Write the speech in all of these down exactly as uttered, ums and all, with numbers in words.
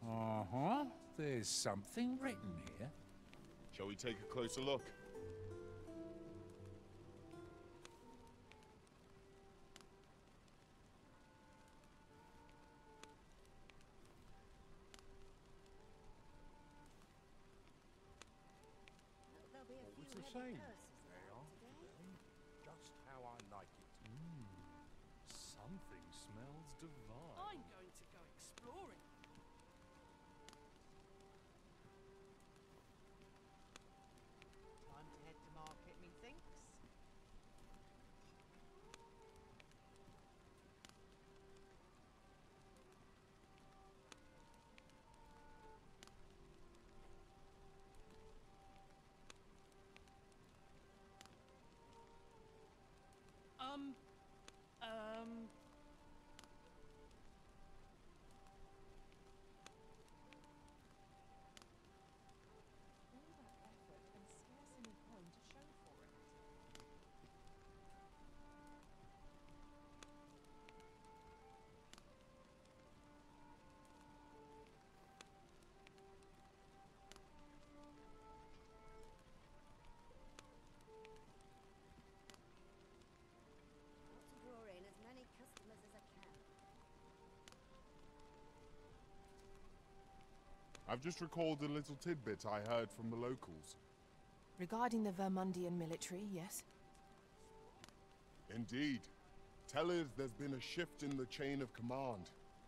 Uh-huh. There's something written here. Shall we take a closer look? What's the same? They are today. Just how I like it. Mmm. Something smells divine. I'm going to go exploring. Time to head to market, methinks. Um, um... All that effort and scarce any coin to show for it. Want to draw in as many customers as I can. I've just recalled a little tidbit I heard from the locals. Regarding the Vermundian military, yes? Indeed. Tell us there's been a shift in the chain of command.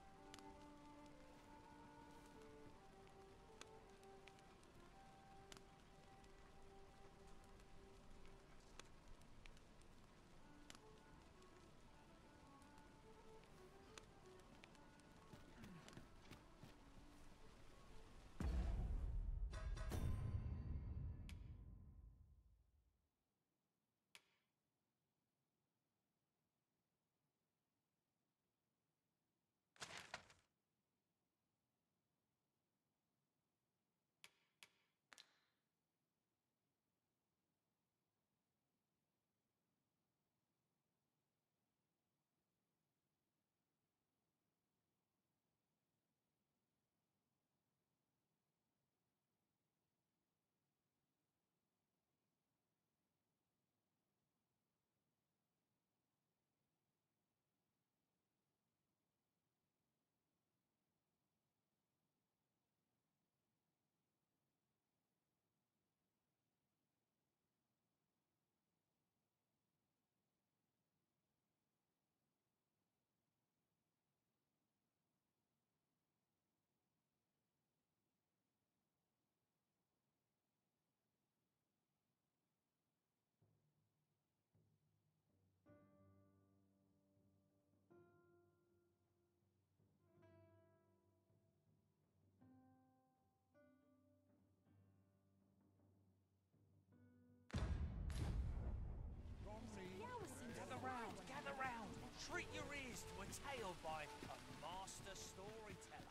Gather round, gather round. Treat your ears to a tale by a master storyteller.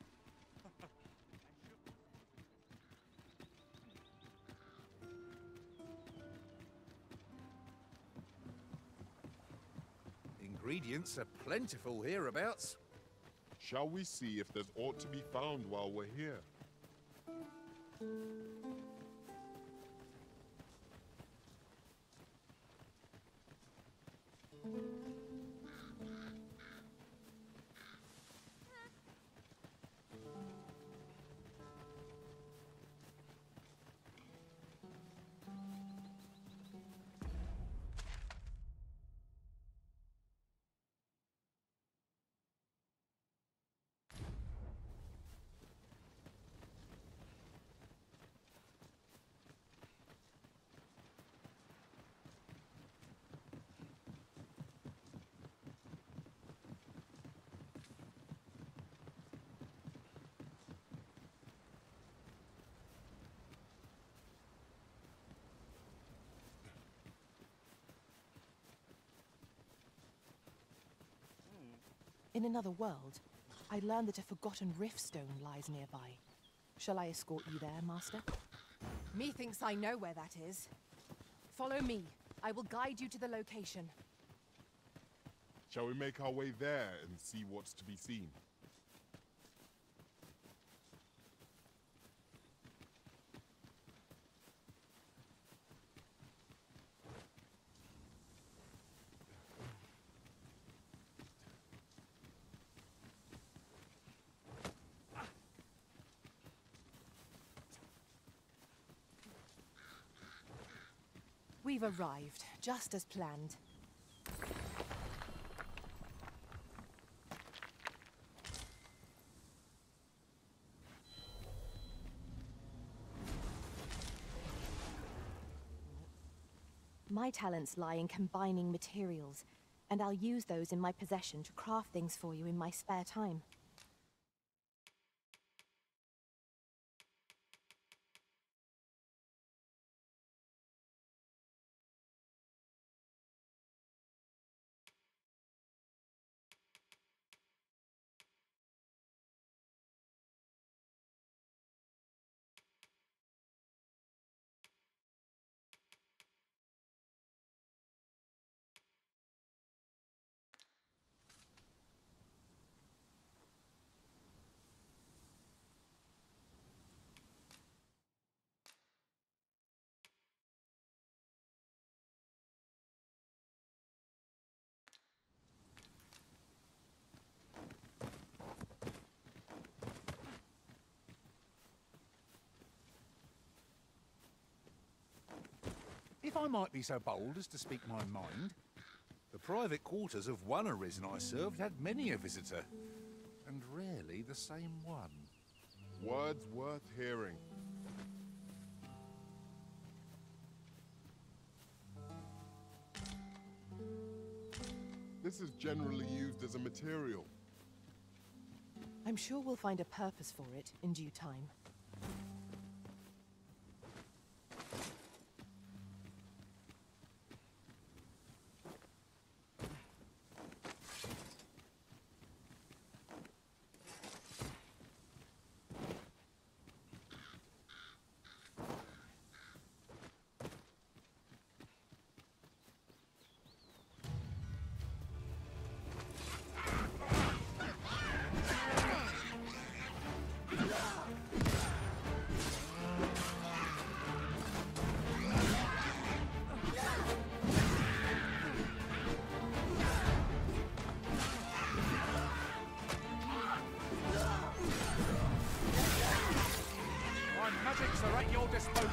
Ingredients are plentiful hereabouts. Shall we see if there's aught to be found while we're here? In another world, I learned that a forgotten riftstone lies nearby. Shall I escort you there, Master? Methinks I know where that is. Follow me. I will guide you to the location. Shall we make our way there and see what's to be seen? We've arrived, just as planned. My talents lie in combining materials, and I'll use those in my possession to craft things for you in my spare time. If I might be so bold as to speak my mind, the private quarters of one arisen I served had many a visitor, and rarely the same one. Words worth hearing. This is generally used as a material. I'm sure we'll find a purpose for it in due time. Magics are at your disposal.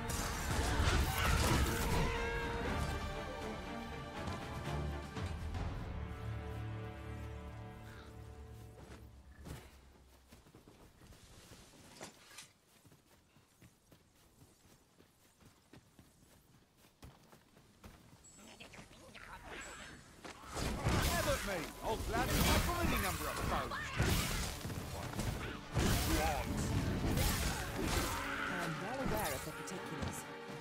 Have at me. I'll gladly tackle any number of foes. I'm well aware of the particulars.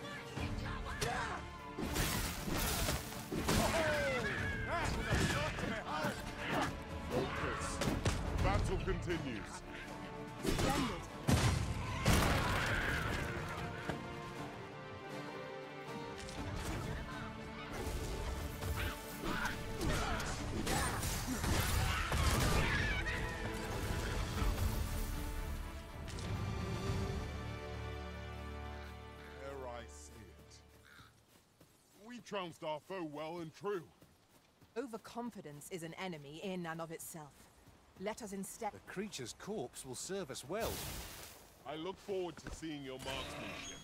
Focus. Battle continues. Splendid. There I see it. We trounced our foe well and true. Overconfidence is an enemy in and of itself. Let us instead... The creature's corpse will serve us well. I look forward to seeing your marksmanship.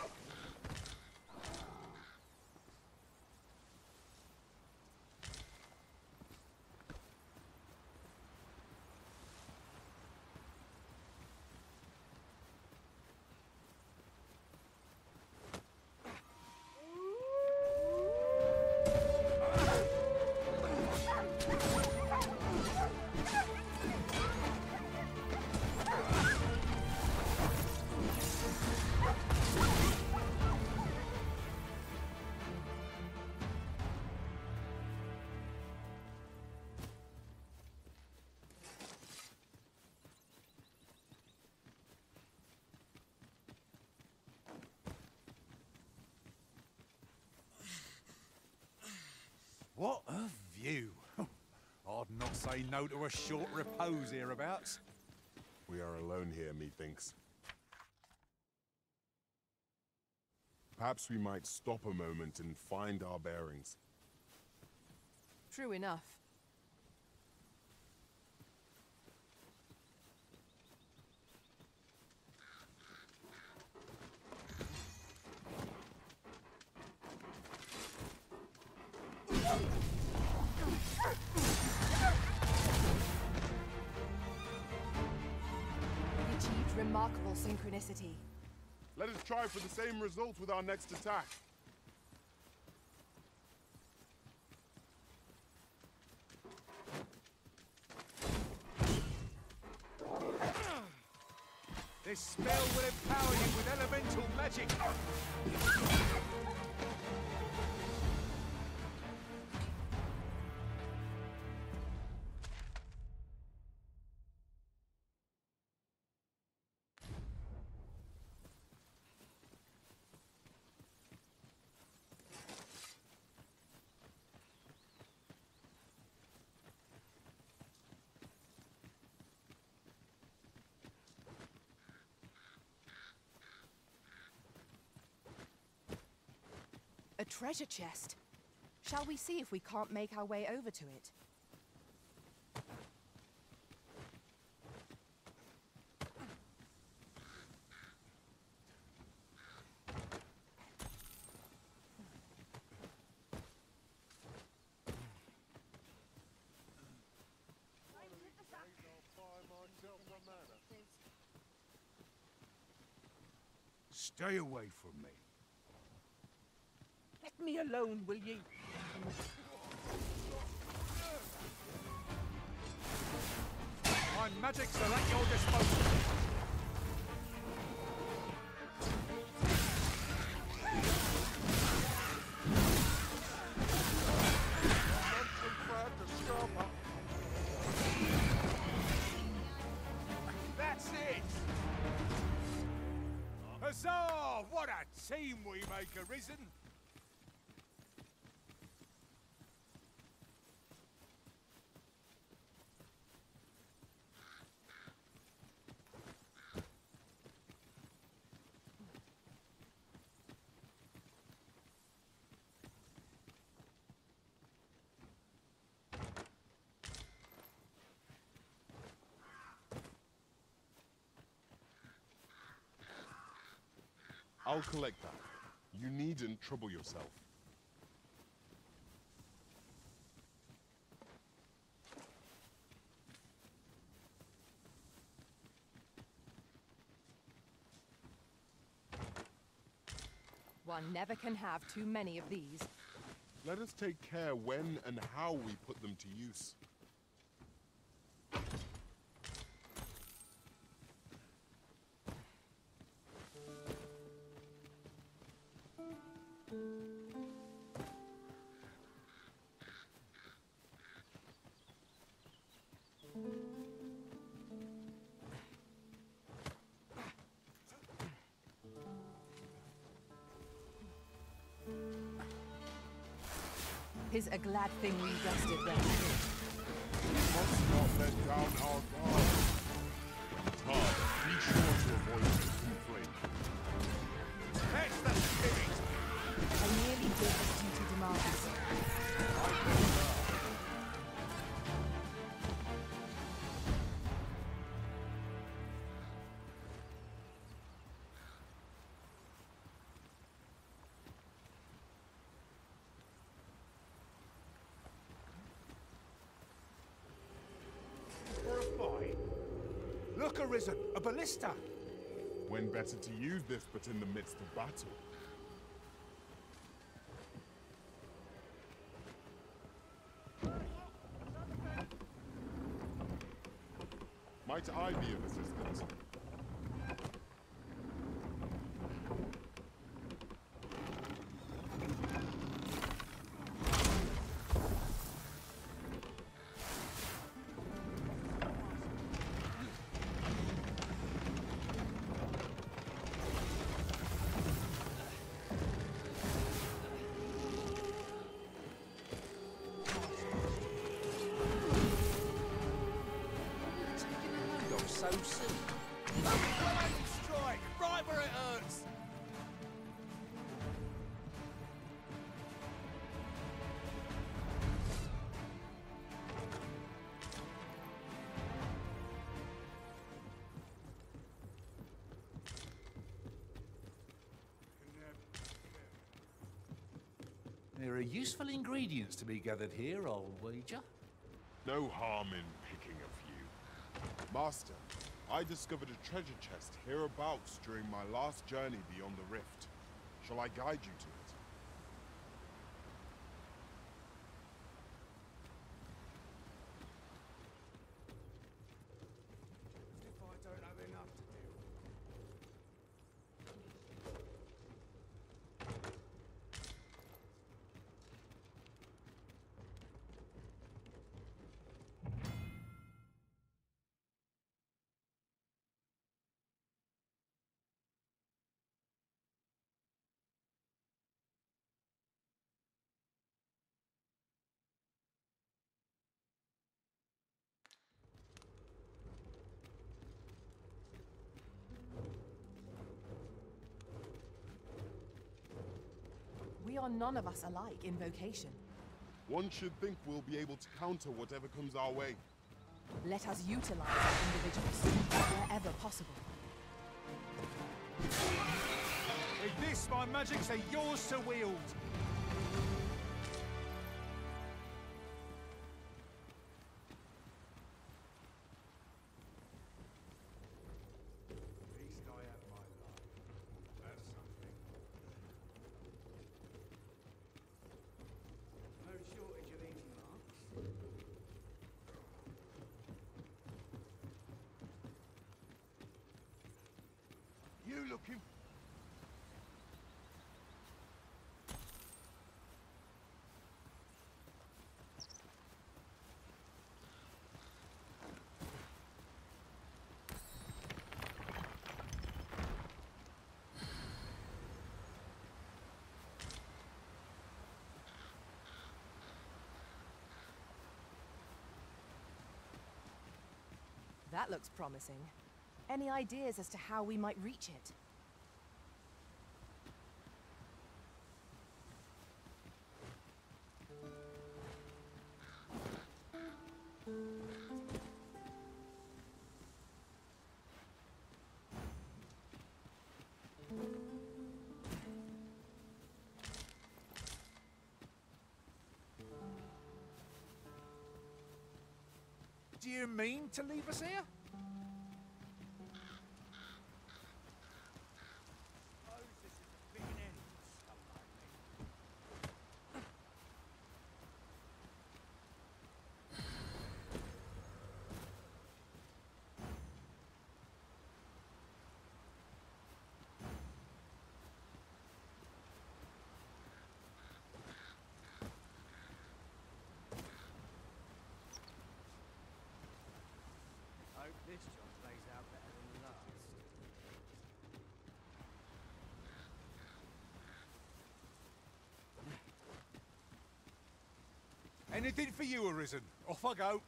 What a view. I'd not say no to a short repose hereabouts. We are alone here, methinks. Perhaps we might stop a moment and find our bearings. True enough. We achieved remarkable synchronicity. Let us try for the same result with our next attack. This spell will empower you with elemental magic. A treasure chest. Shall we see if we can't make our way over to it? Stay away from me. Let me alone, will ye? My magics are at your disposal. That's it! Huzzah! What a team we make, Arisen! I'll collect that. You needn't trouble yourself. One never can have too many of these. Let us take care when and how we put them to use. Tis a glad thing we rested where we did. We must not let down our guard. Todd, be sure to avoid the flame. Catch the spirit! I nearly did this duty to Marcus. Look, Arisen, a ballista! When better to use this but in the midst of battle? Might I be of assistance? So There are useful ingredients to be gathered here, I'll wager. No harm in picking a few. Master, I discovered a treasure chest hereabouts during my last journey beyond the rift. Shall I guide you to it? If I don't have enough to do. We are none of us alike in vocation. One should think we'll be able to counter whatever comes our way. Let us utilize our individuals wherever possible. With this, my magics are yours to wield. At least I have my life. That's something. No shortage of ink marks. You looking? That looks promising. Any ideas as to how we might reach it? Do you mean to leave us here? Suppose this is the beginning, some like me. Hope this job plays out better than the last. Anything for you, Arisen. Off I go.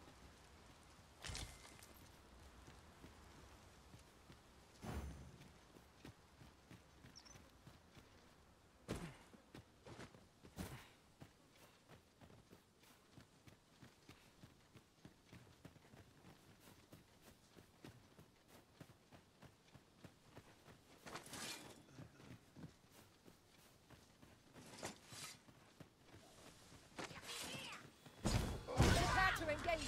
Prepare to engage!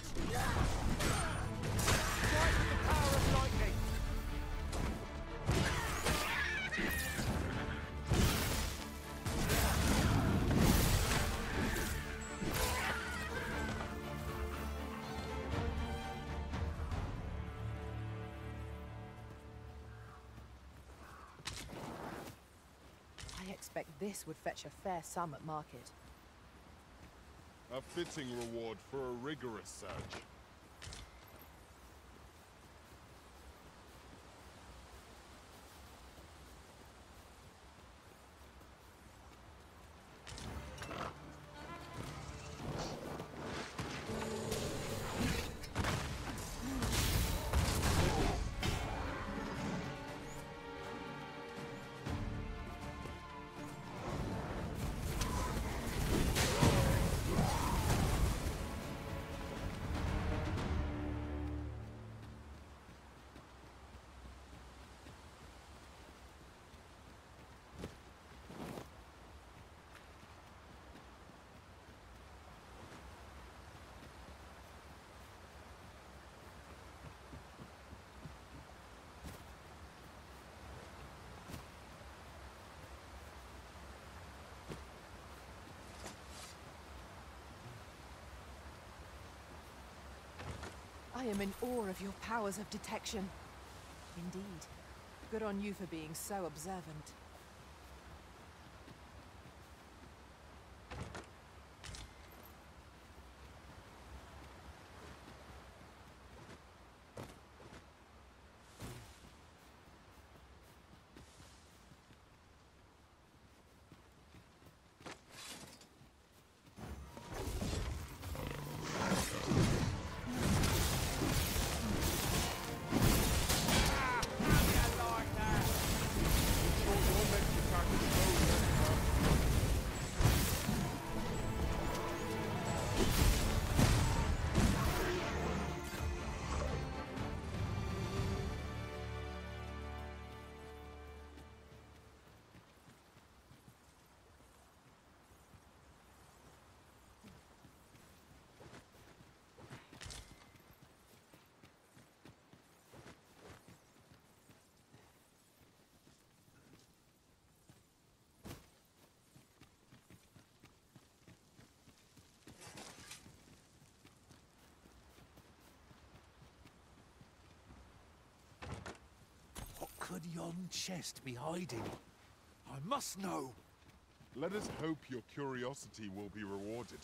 Strike with the power of lightning! I expect this would fetch a fair sum at market. A fitting reward for a rigorous search. I am in awe of your powers of detection. Indeed. Good on you for being so observant. What could yon chest be hiding? I must know. Let us hope your curiosity will be rewarded.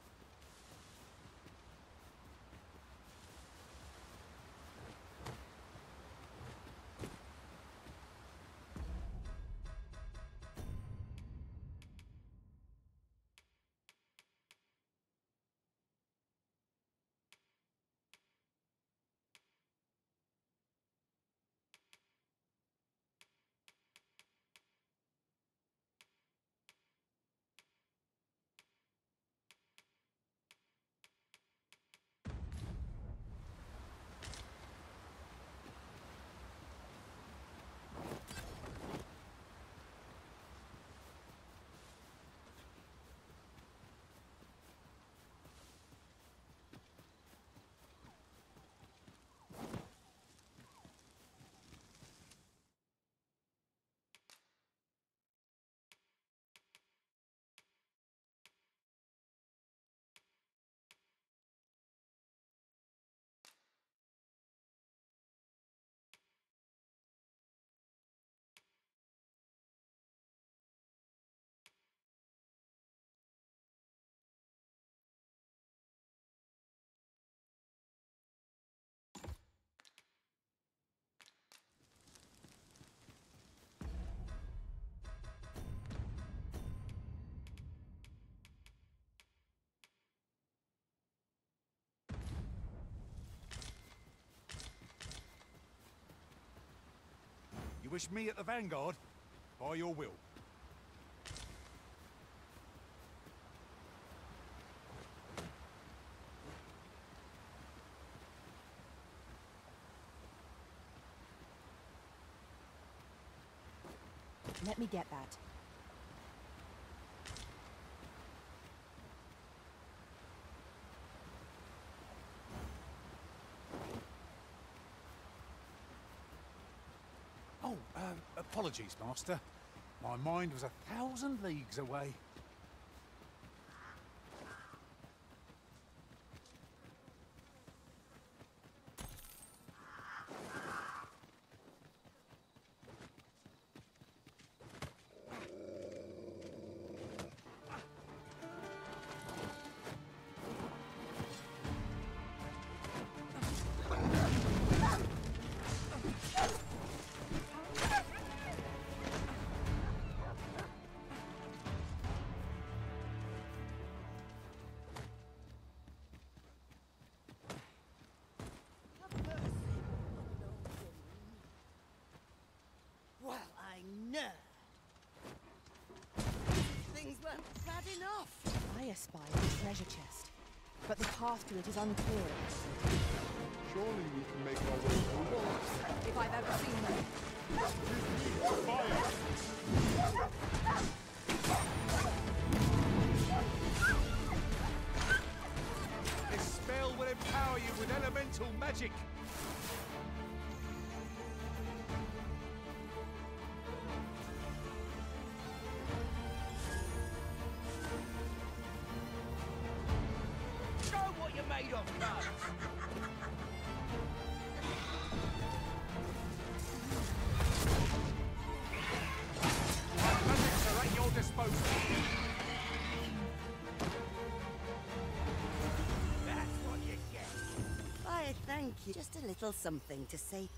You wish me at the vanguard? By your will. Let me get that. Oh, uh, apologies, Master. My mind was a thousand leagues away. Well, I know. Things weren't bad enough. I espy a treasure chest, but the path to it is unclear. Surely we can make our way through. Wolves, if I've ever seen them. This spell will empower you with elemental magic. Show what you're made of, Nudge! you. Just a little something to say.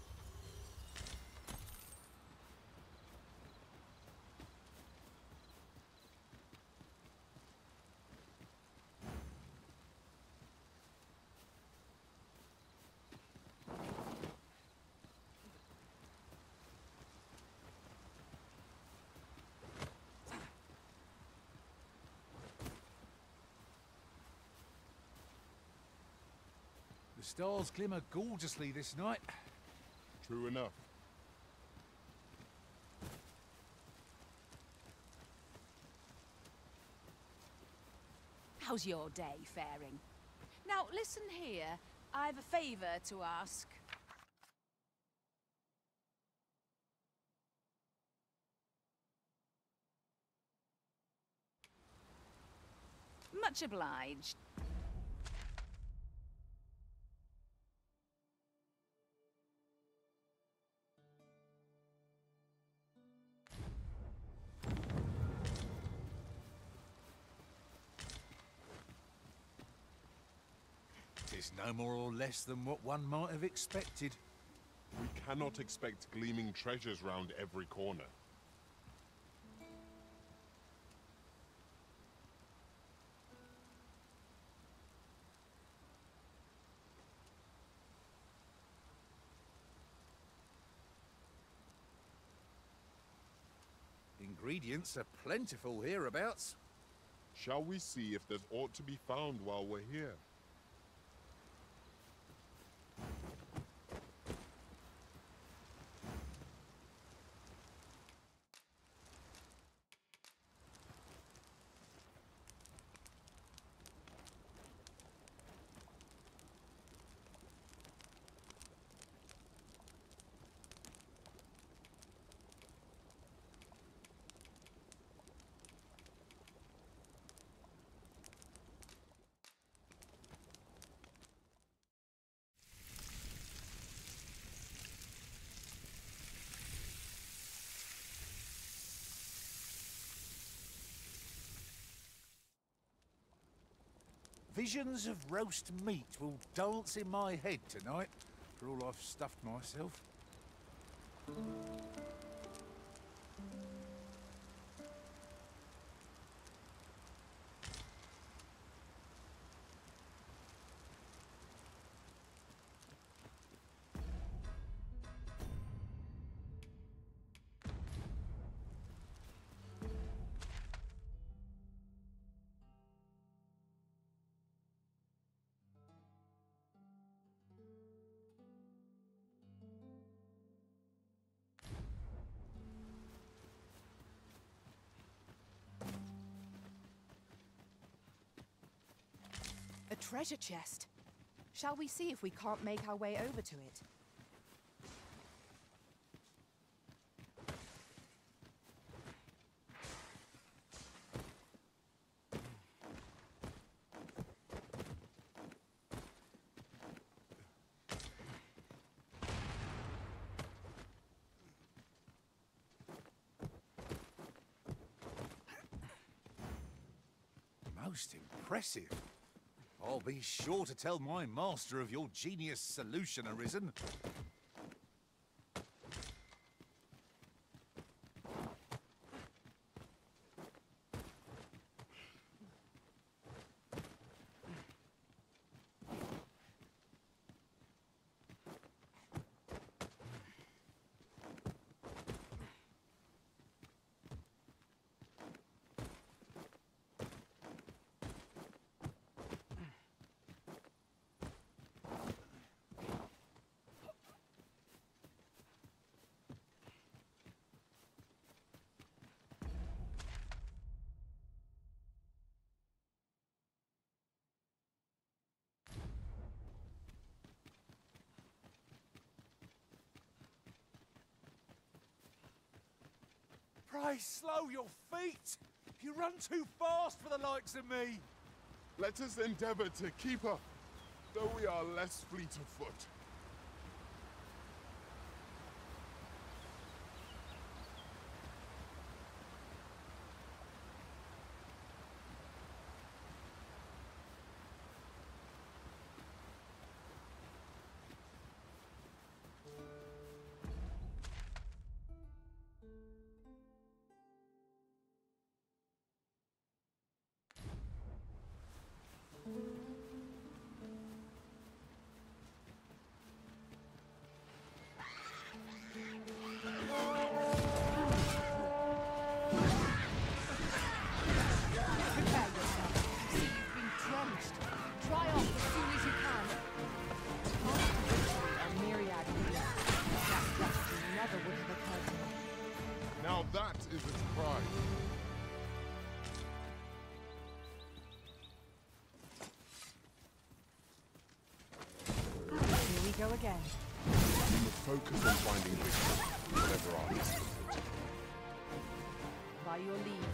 The stars glimmer gorgeously this night. True enough. How's your day faring? Now, listen here. I've a favour to ask. Much obliged. It's no more or less than what one might have expected. We cannot expect gleaming treasures round every corner. Ingredients are plentiful hereabouts. Shall we see if there's aught to be found while we're here? Visions of roast meat will dance in my head tonight, for all I've stuffed myself. A treasure chest. Shall we see if we can't make our way over to it? Most impressive. I'll be sure to tell my master of your genius solution, Arisen. Pray slow your feet! You run too fast for the likes of me! Let us endeavor to keep up, though we are less fleet of foot. such pride. Here we go again. We must focus on finding victory, whatever our history. By your leave.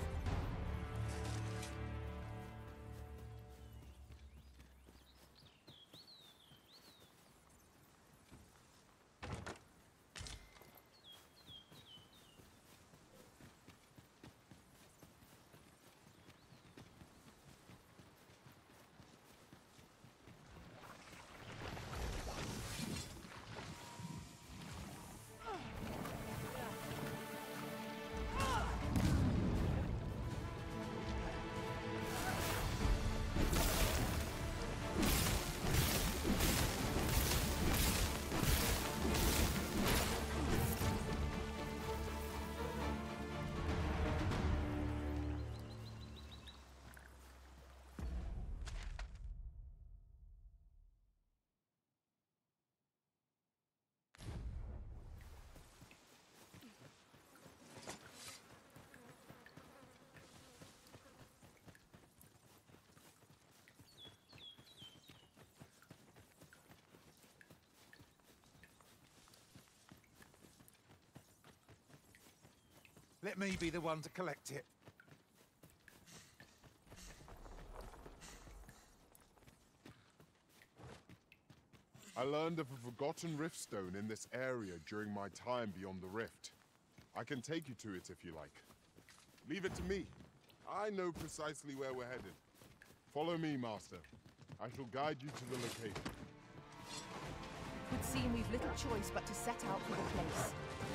Let me be the one to collect it. I learned of a forgotten riftstone in this area during my time beyond the rift. I can take you to it if you like. Leave it to me. I know precisely where we're headed. Follow me, Master. I shall guide you to the location. It would seem we've little choice but to set out for the place.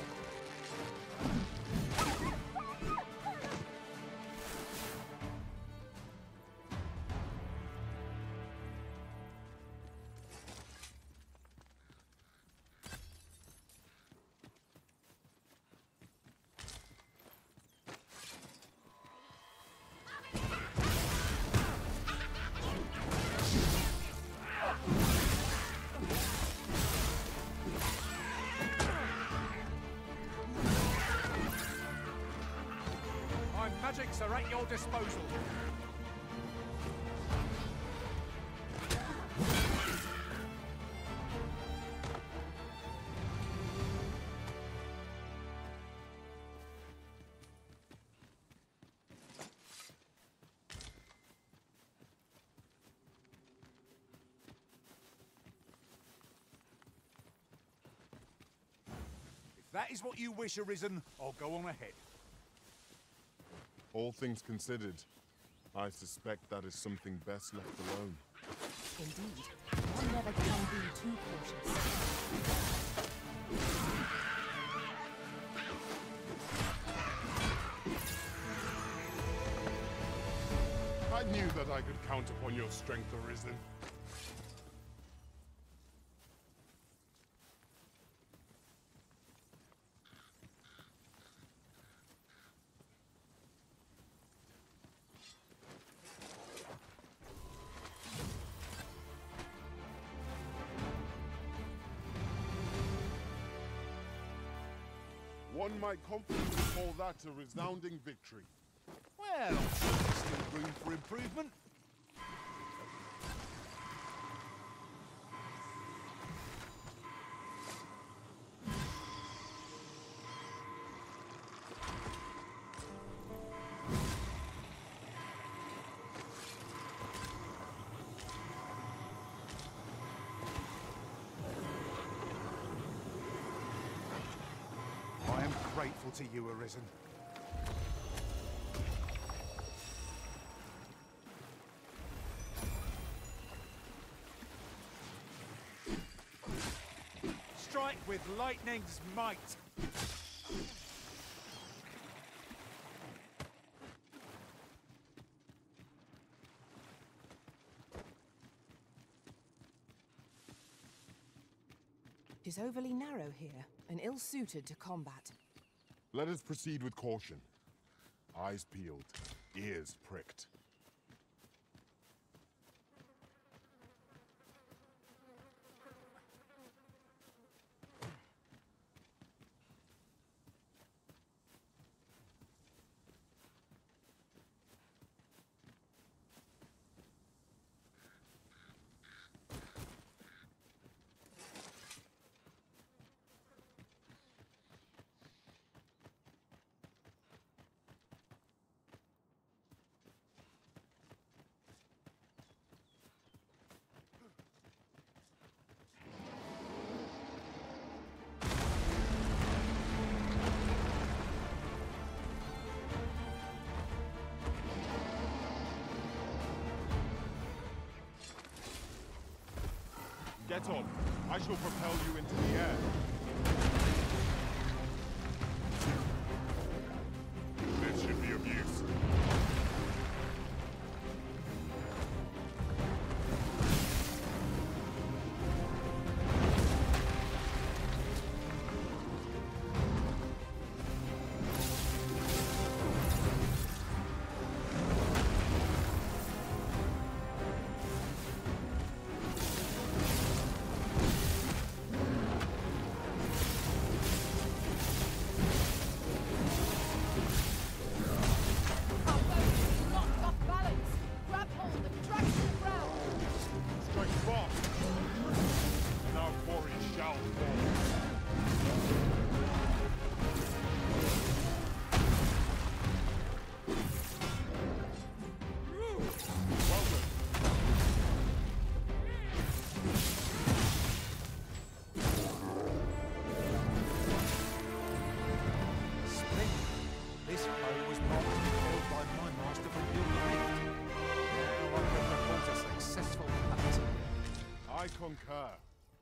My magics are at your disposal. If that is what you wish, Arisen, I'll go on ahead. All things considered, I suspect that is something best left alone. Indeed. One never can be too cautious. I knew that I could count upon your strength, Arisen. One might confidently call that a resounding victory. Well, I'm sure there's still room for improvement. I am grateful to you, Arisen. Strike with lightning's might. It is overly narrow here, and ill-suited to combat. Let us proceed with caution. Eyes peeled, ears pricked. Get on. I shall propel you into the air. This should be of use. I concur.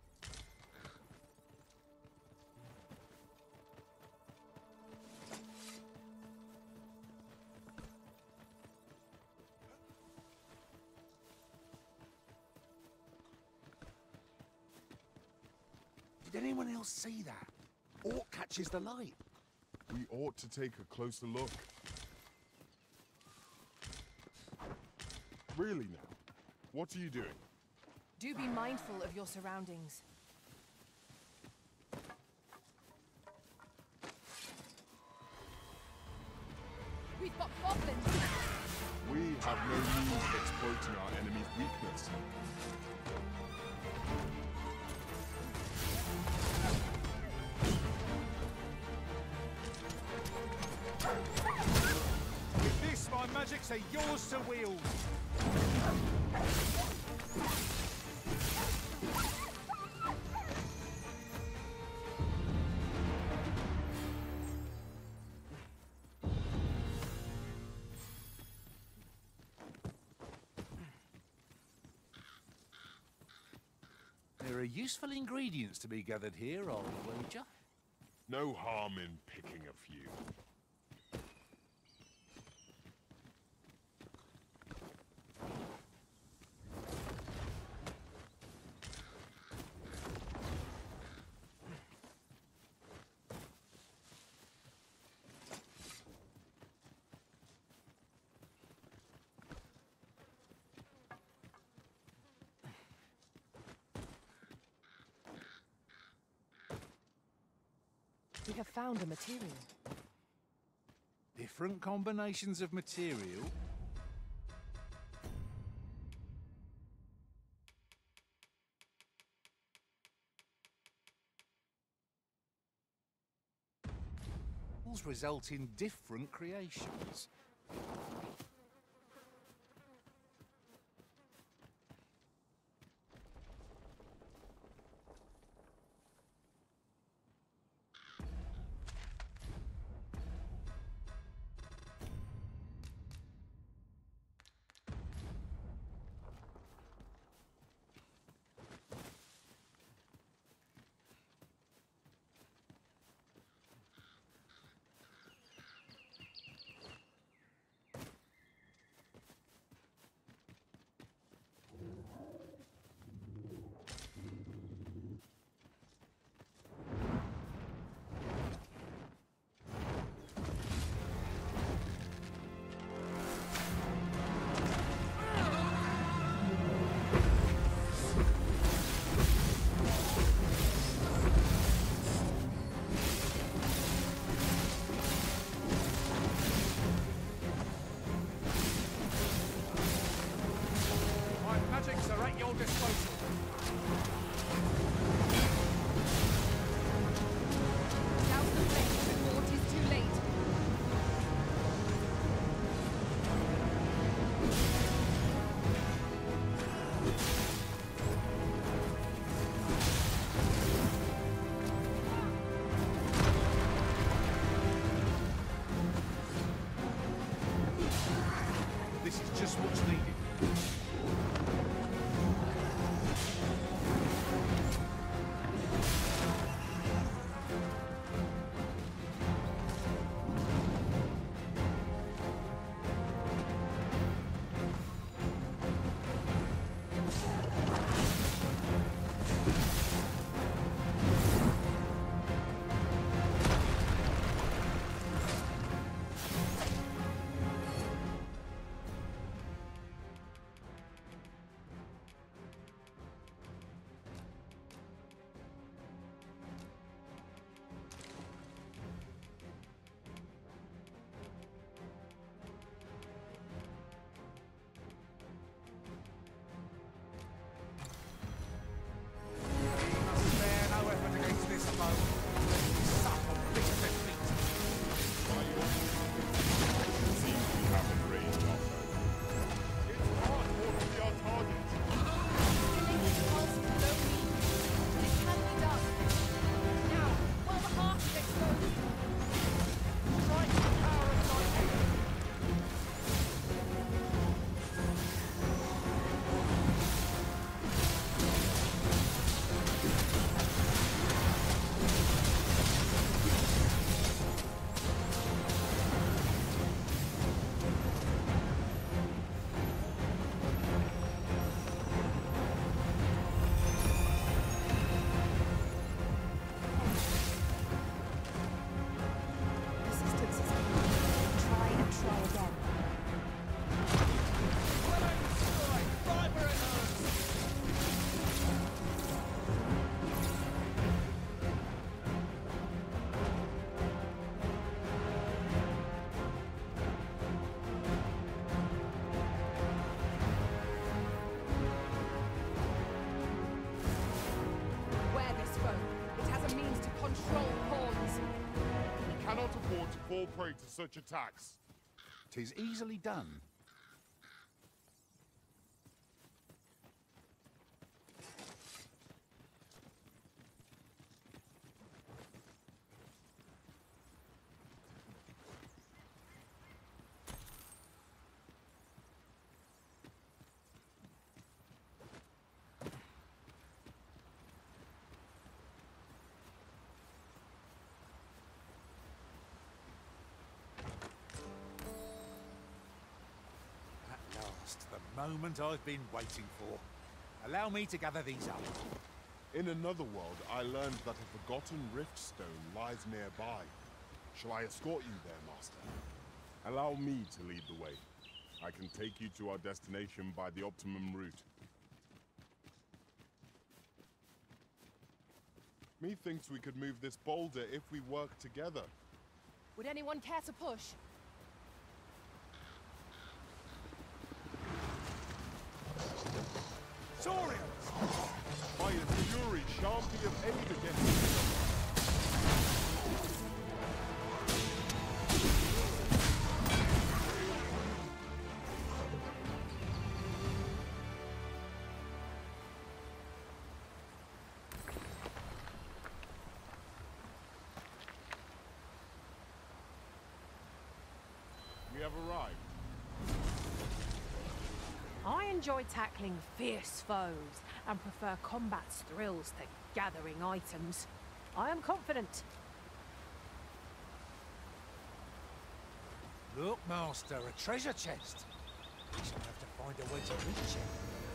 Did anyone else see that? Orc catches the light. We ought to take a closer look. Really now? What are you doing? Do be mindful of your surroundings. We've got goblins! We have no means of exploiting our enemy's weakness. With this, my magics are yours to wield. There are useful ingredients to be gathered here, I'll wager. No harm in picking a few. We have found a material. Different combinations of material. Result in different creations. This is just what's needed. fall prey to such attacks. 'Tis easily done. The moment I've been waiting for. Allow me to gather these up. In another world, I learned that a forgotten rift stone lies nearby. Shall I escort you there, Master? Allow me to lead the way. I can take you to our destination by the optimum route. Methinks we could move this boulder if we work together. Would anyone care to push? Saurians! My fury shan't be of aid against each other. We have arrived. I enjoy tackling fierce foes and prefer combat's thrills to gathering items. I am confident. Look, Master, a treasure chest. We shall have to find a way to reach it.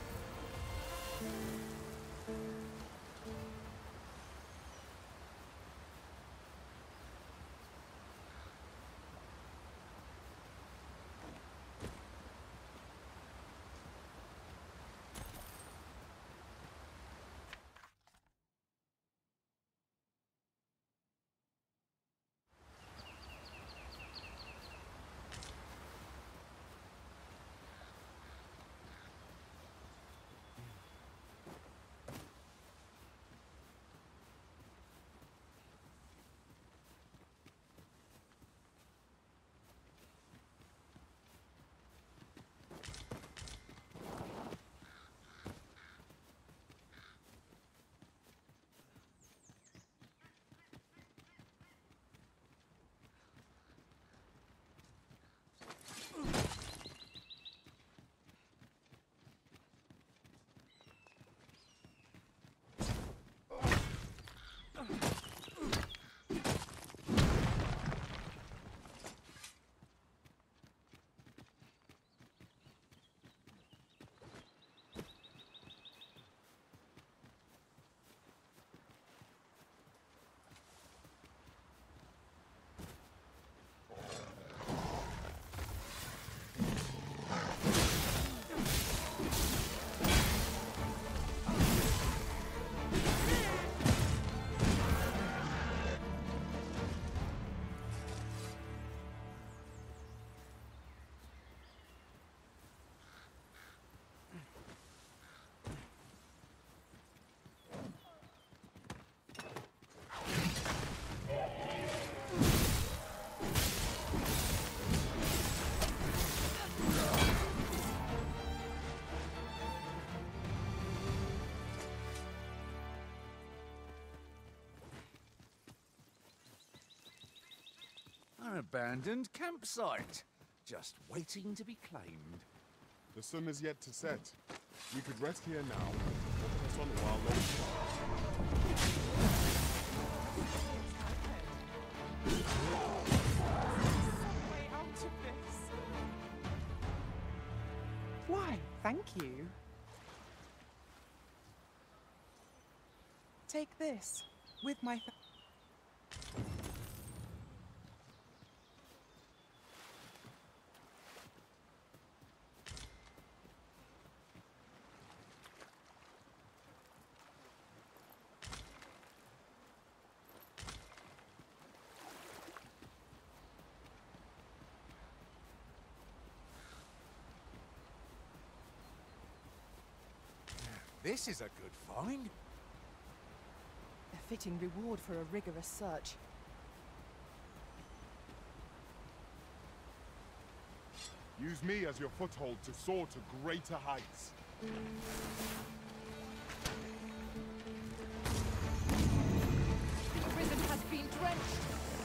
An abandoned campsite. Just waiting to be claimed. The sun is yet to set. We could rest here now, or press on a while longer. Way out of this. Why, thank you. Take this with my. Th This is a good find. A fitting reward for a rigorous search. Use me as your foothold to soar to greater heights. The prison has been drenched.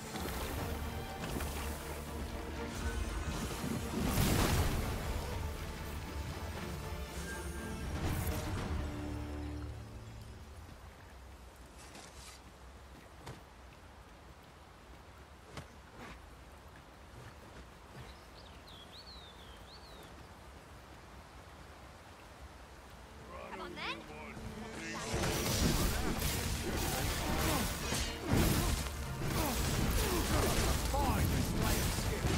Come on then. Fine display of skill.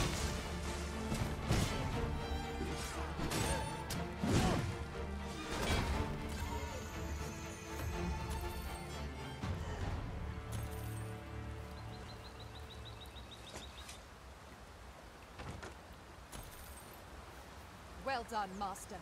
Well done, Master.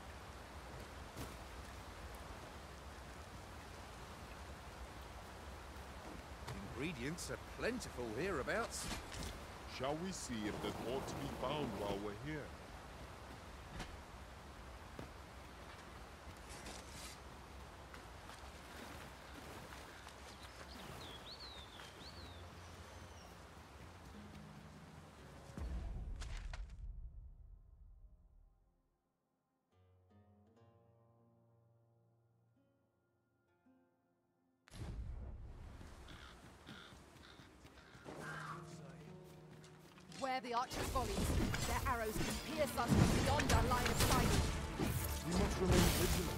Ingredients are plentiful hereabouts. Shall we see if there's aught to be found while we're here? Where the archers' volleys, their arrows can pierce us from beyond our line of sight. We must remain vigilant.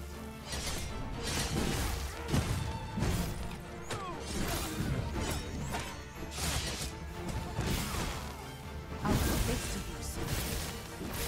I'll put this to use.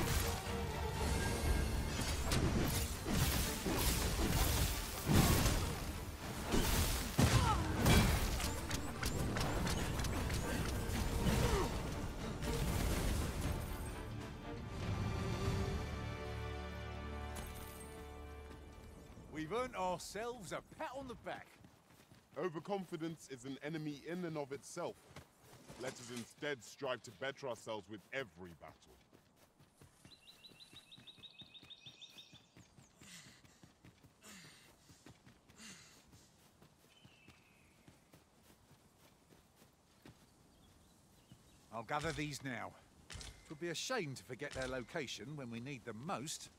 We've earned ourselves a pat on the back. Overconfidence is an enemy in and of itself. Let us instead strive to better ourselves with every battle. I'll gather these now. It would be a shame to forget their location when we need them most.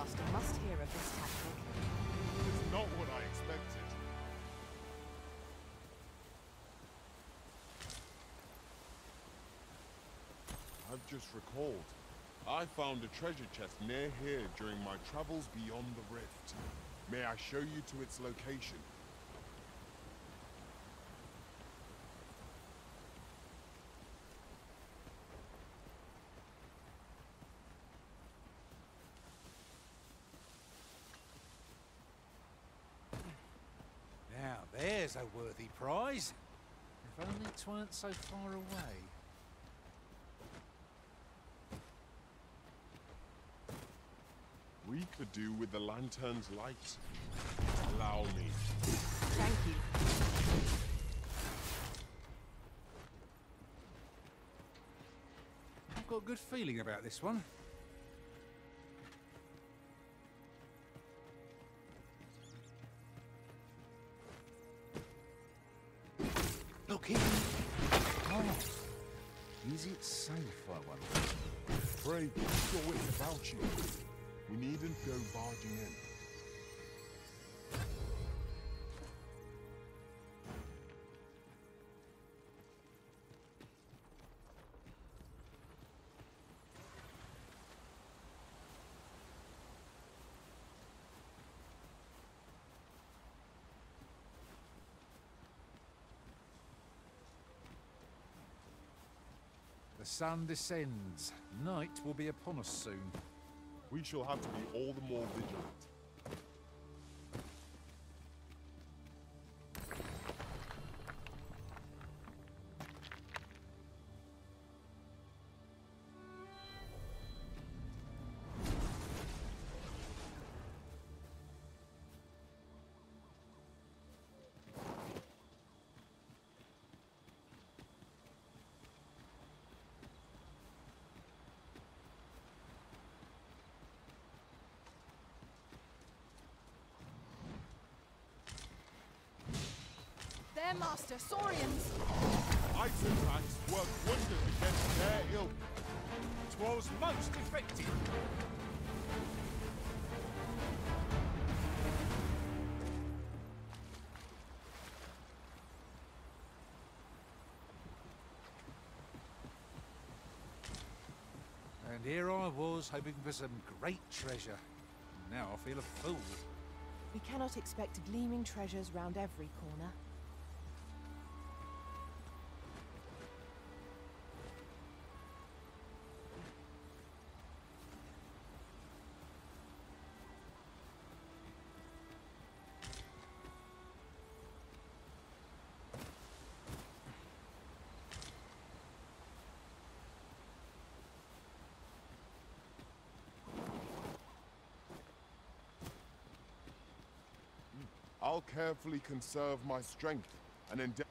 Master must hear of this tactic. It's not what I expected. I've just recalled. I found a treasure chest near here during my travels beyond the rift. May I show you to its location? Now there's a worthy prize. If only twa'n't so far away. We could do with the lantern's light. Allow me. Thank you. I've got a good feeling about this one. Look here. Oh, is it safe, I wonder? Pray, keep your wits about you. We needn't go barging in. The sun descends. Night will be upon us soon. We shall have to be all the more vigilant. There, Master, Saurians! Ice attacks work wonders against their ilk. Twas most effective. And here I was, hoping for some great treasure. Now I feel a fool. We cannot expect gleaming treasures round every corner. I'll carefully conserve my strength and endeavor.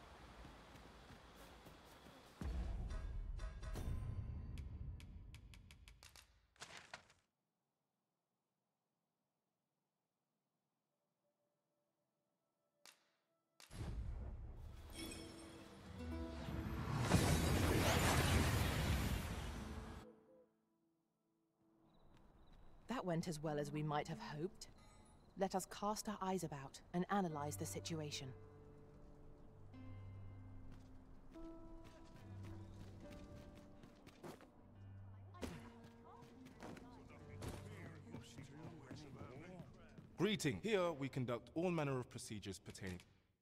That went as well as we might have hoped. Let us cast our eyes about and analyze the situation. Greeting. Here we conduct all manner of procedures pertaining.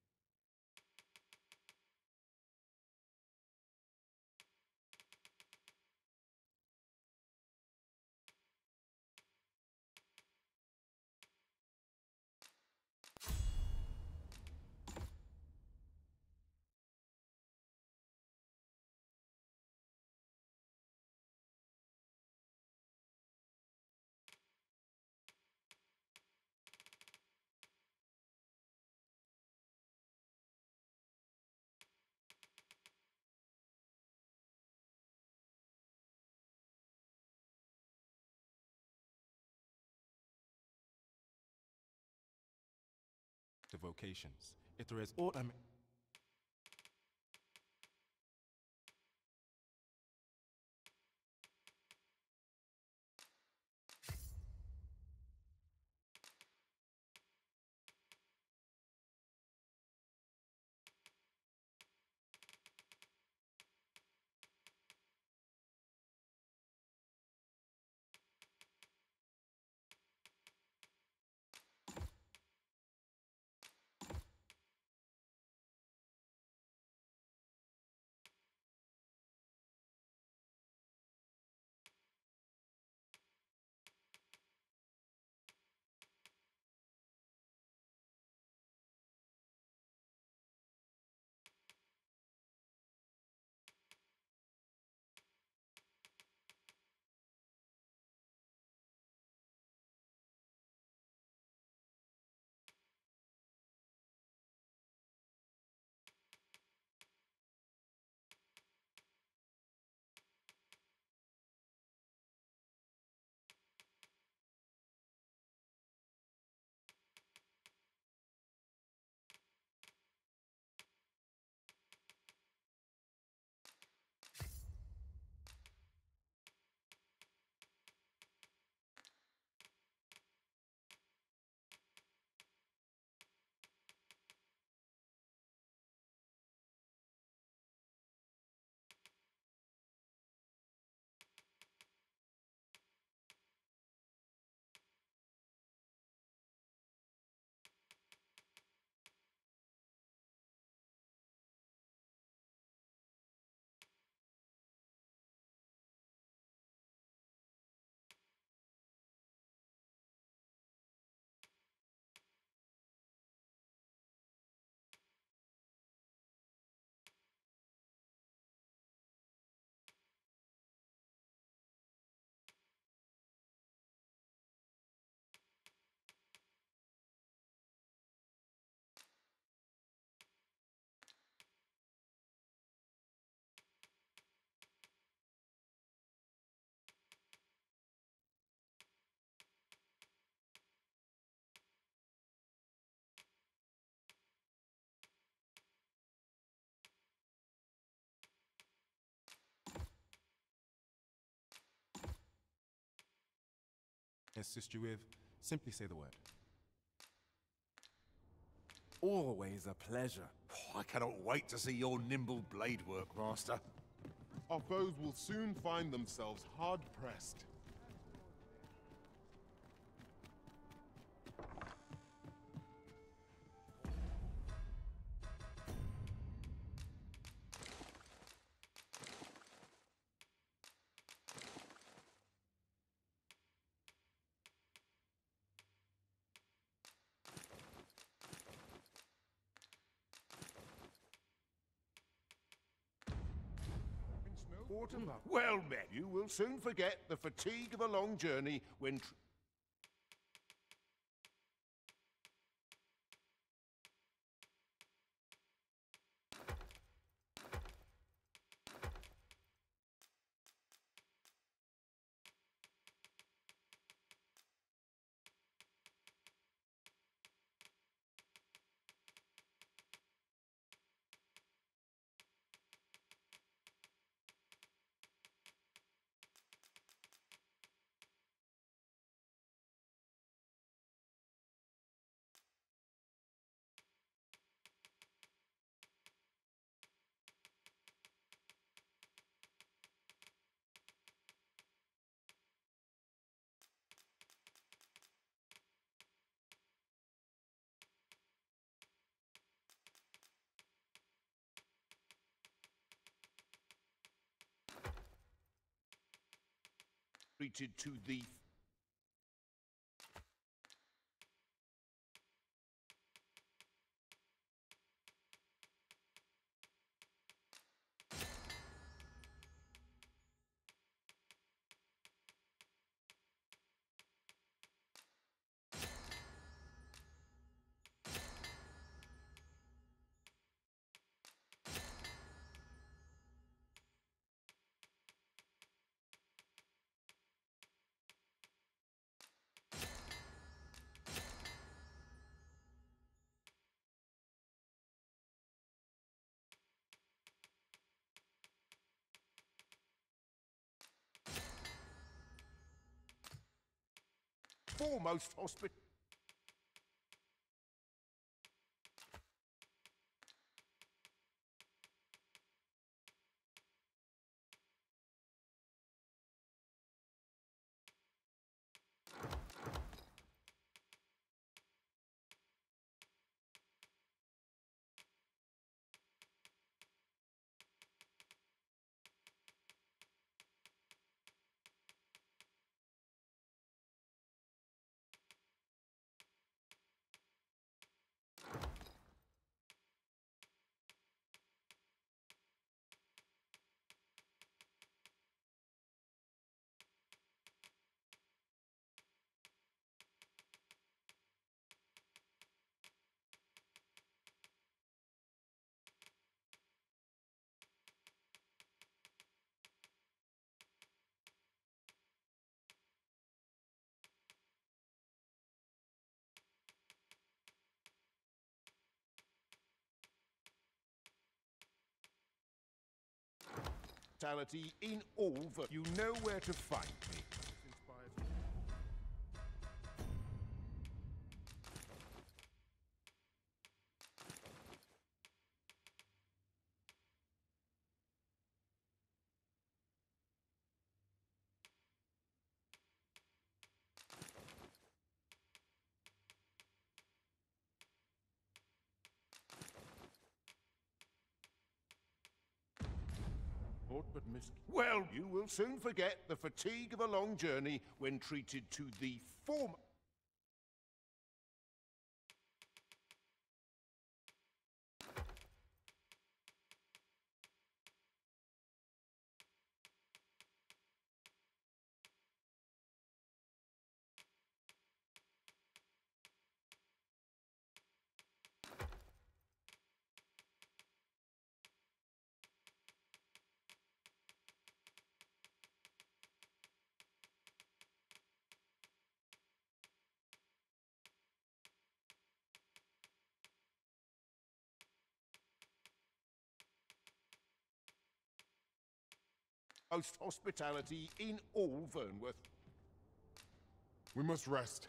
Vocations. If there is aught I'm can assist you with, simply say the word. Always a pleasure. Oh, I cannot wait to see your nimble blade work, Master. Our foes will soon find themselves hard-pressed. Well met. You will soon forget the fatigue of a long journey when... Tr treated to the... foremost hospital. Hospitality in all that you know where to find me. But miss well, you will soon forget the fatigue of a long journey when treated to the form. Most hospitality in all Vernworth. We must rest.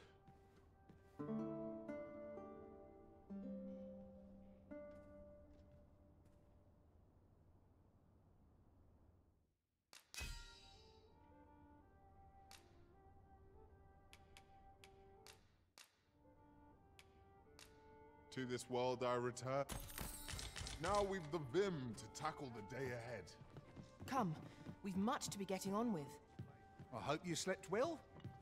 To this world I return. Now we've the vim to tackle the day ahead. Come, we've much to be getting on with. I hope you slept well.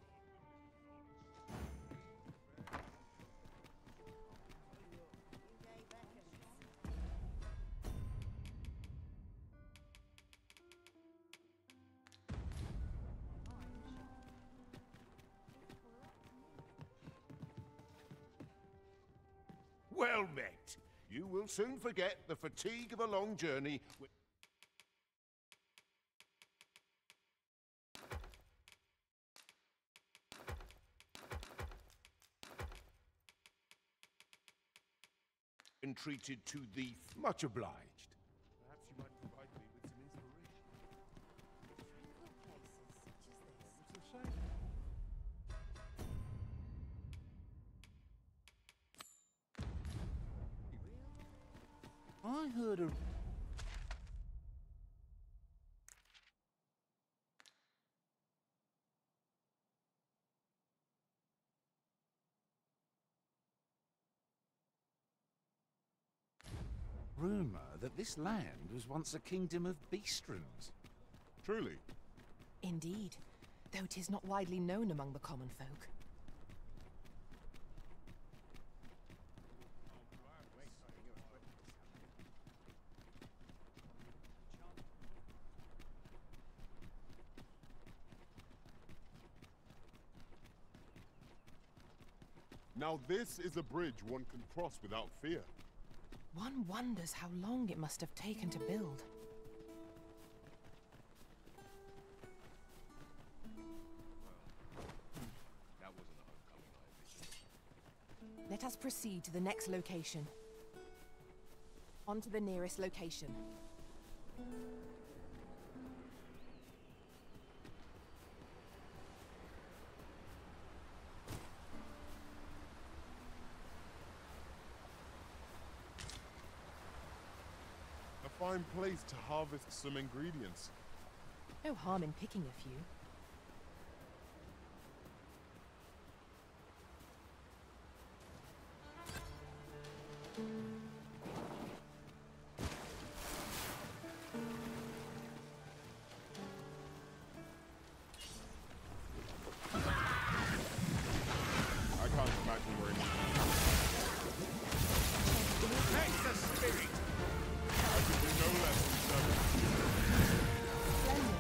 Well met. You will soon forget the fatigue of a long journey. Entreated to the... Much obliged. Perhaps you might provide me with some inspiration. Tranquil places such as this. I heard a... rumour that this land was once a kingdom of beastrons. Truly? Indeed, though 'tis not widely known among the common folk. Now this is a bridge one can cross without fear. One wonders how long it must have taken to build. Let us proceed to the next location. On to the nearest location. A fine place to harvest some ingredients. No harm in picking a few. I can't imagine where anything That's the spirit! I could do no less than serve. Splendid.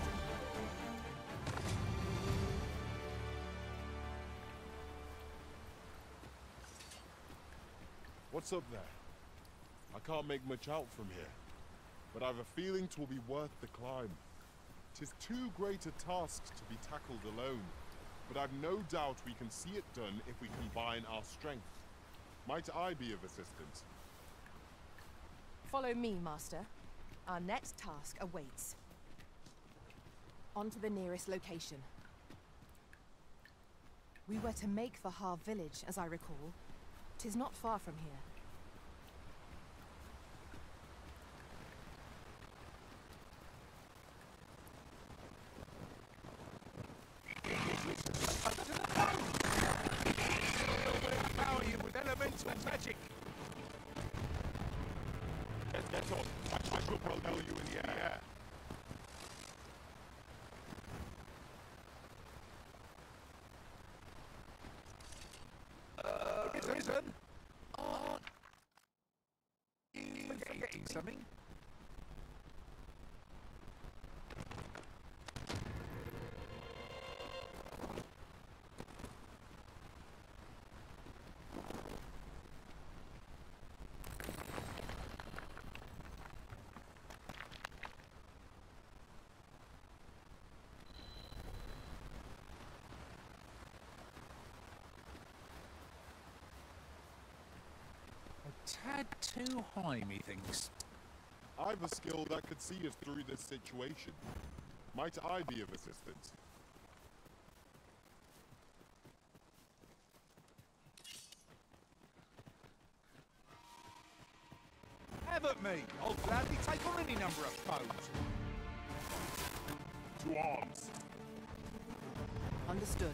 What's up there? I can't make much out from here, but I've a feeling 'twill be worth the climb. 'Tis too great a task to be tackled alone, but I've no doubt we can see it done if we combine our strength. Might I be of assistance? Follow me, Master. Our next task awaits. On to the nearest location. We were to make for Harve village, as I recall. 'Tis not far from here. Power you with elemental magic! Yes, that's all. I, I shall propel you in the air. Uh, listen. Oh, you forgetting something? Tad too high, methinks. I've a skill that could see us through this situation. Might I be of assistance? have at me. I'll gladly take on any number of foes. To arms. Understood.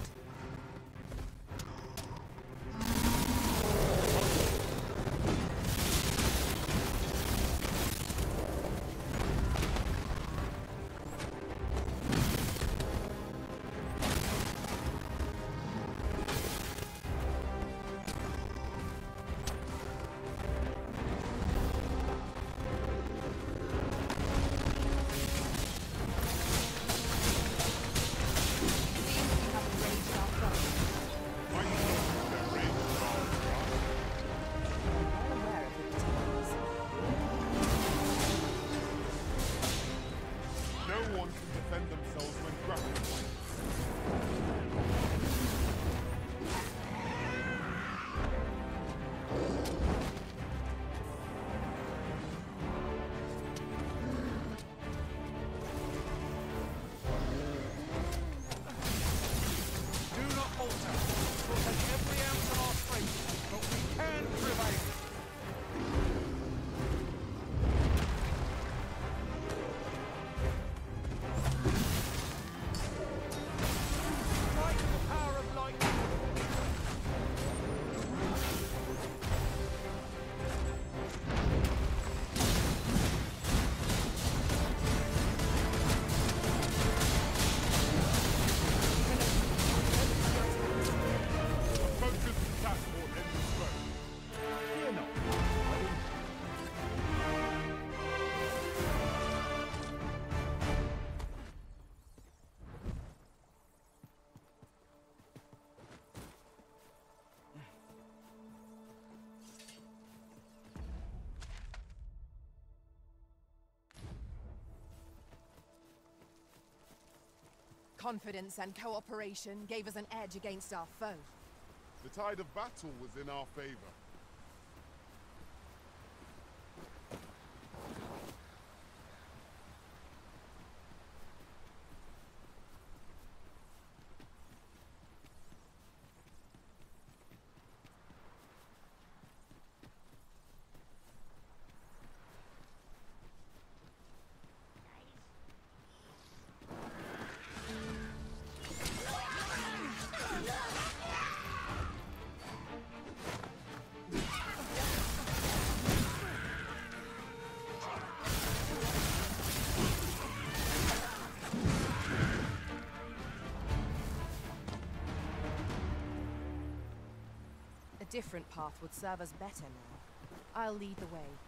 Confidence and cooperation gave us an edge against our foe. The tide of battle was in our favor. A different path would serve us better now. I'll lead the way.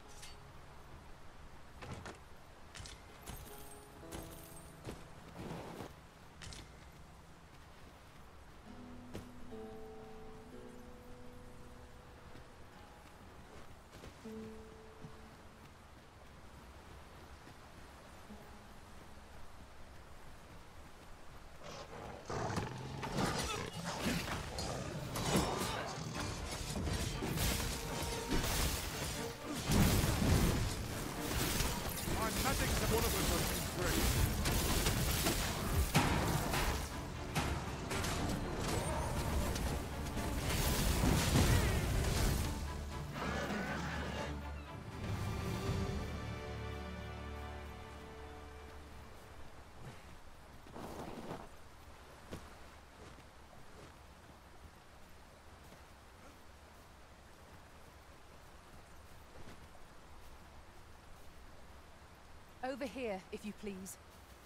Over here, if you please.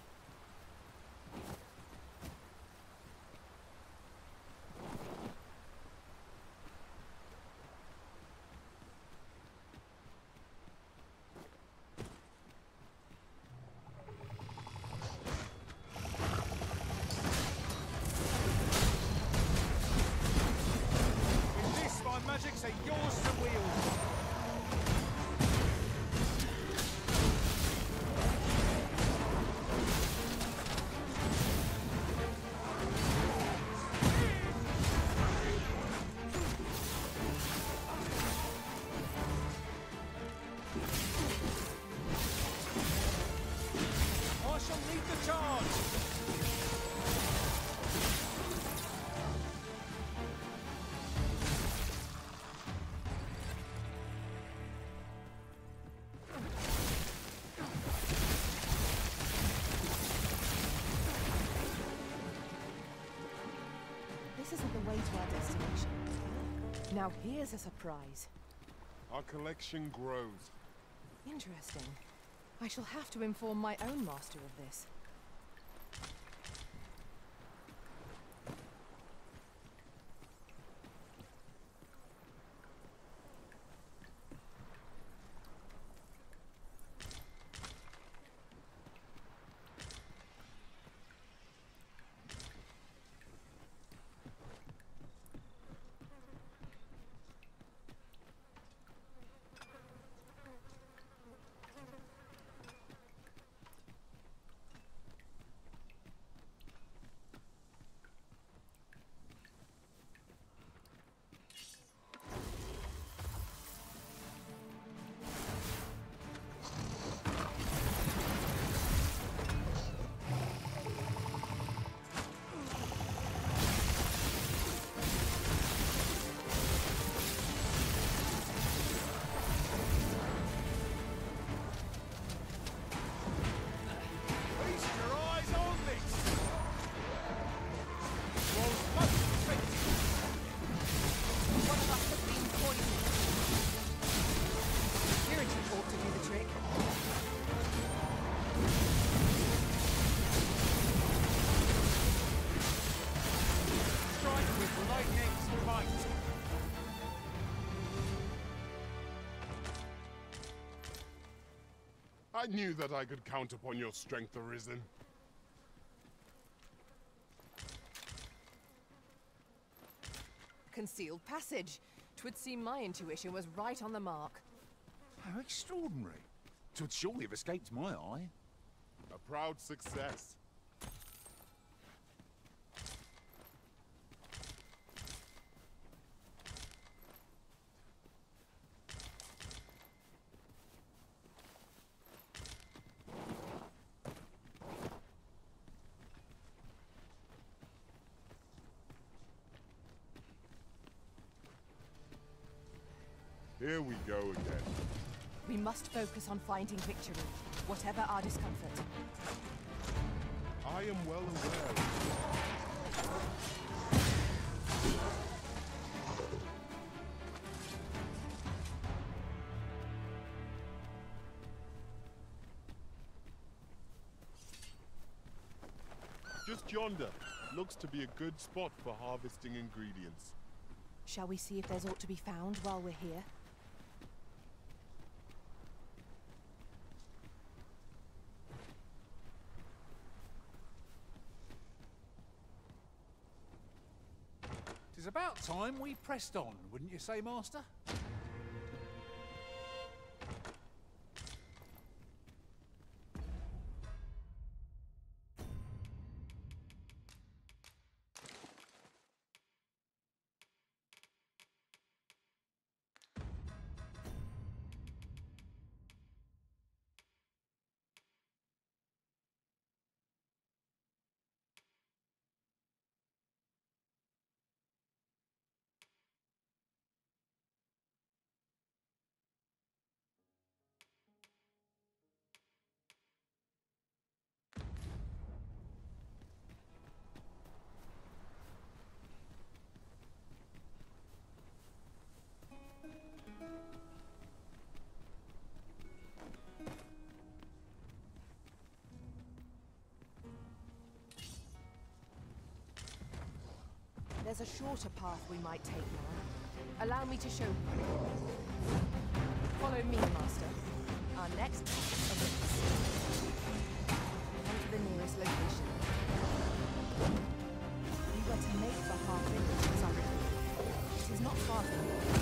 In this, my magics are yours to wield. this isn't the way to our destination. Now here's a surprise. Our collection grows. Interesting. I shall have to inform my own master of this. I knew that I could count upon your strength, Arisen. Concealed passage. 'Twould seem my intuition was right on the mark. How extraordinary. 'Twould surely have escaped my eye. A proud success. Here we go again. We must focus on finding victory, whatever our discomfort. I am well aware. Just yonder. Looks to be a good spot for harvesting ingredients. Shall we see if there's aught to be found while we're here? It's about time we pressed on, wouldn't you say, Master? There's a shorter path we might take now. Allow me to show you. Follow me, Master. Our next path awaits. Come to the nearest location. We were to make for half village, as I recall. It is not far from here.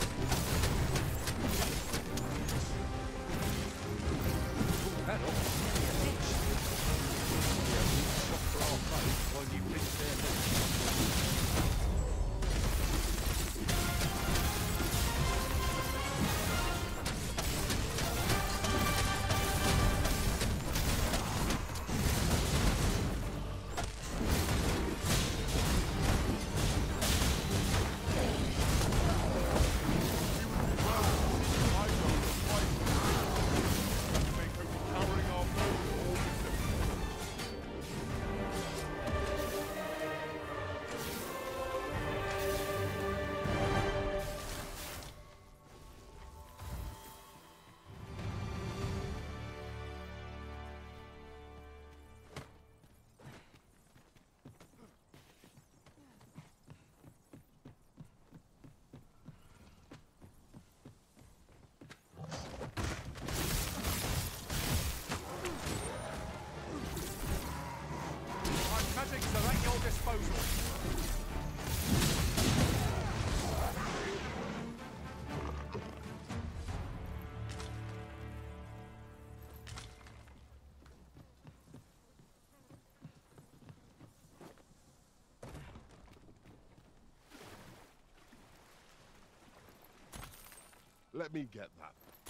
That Let me get that.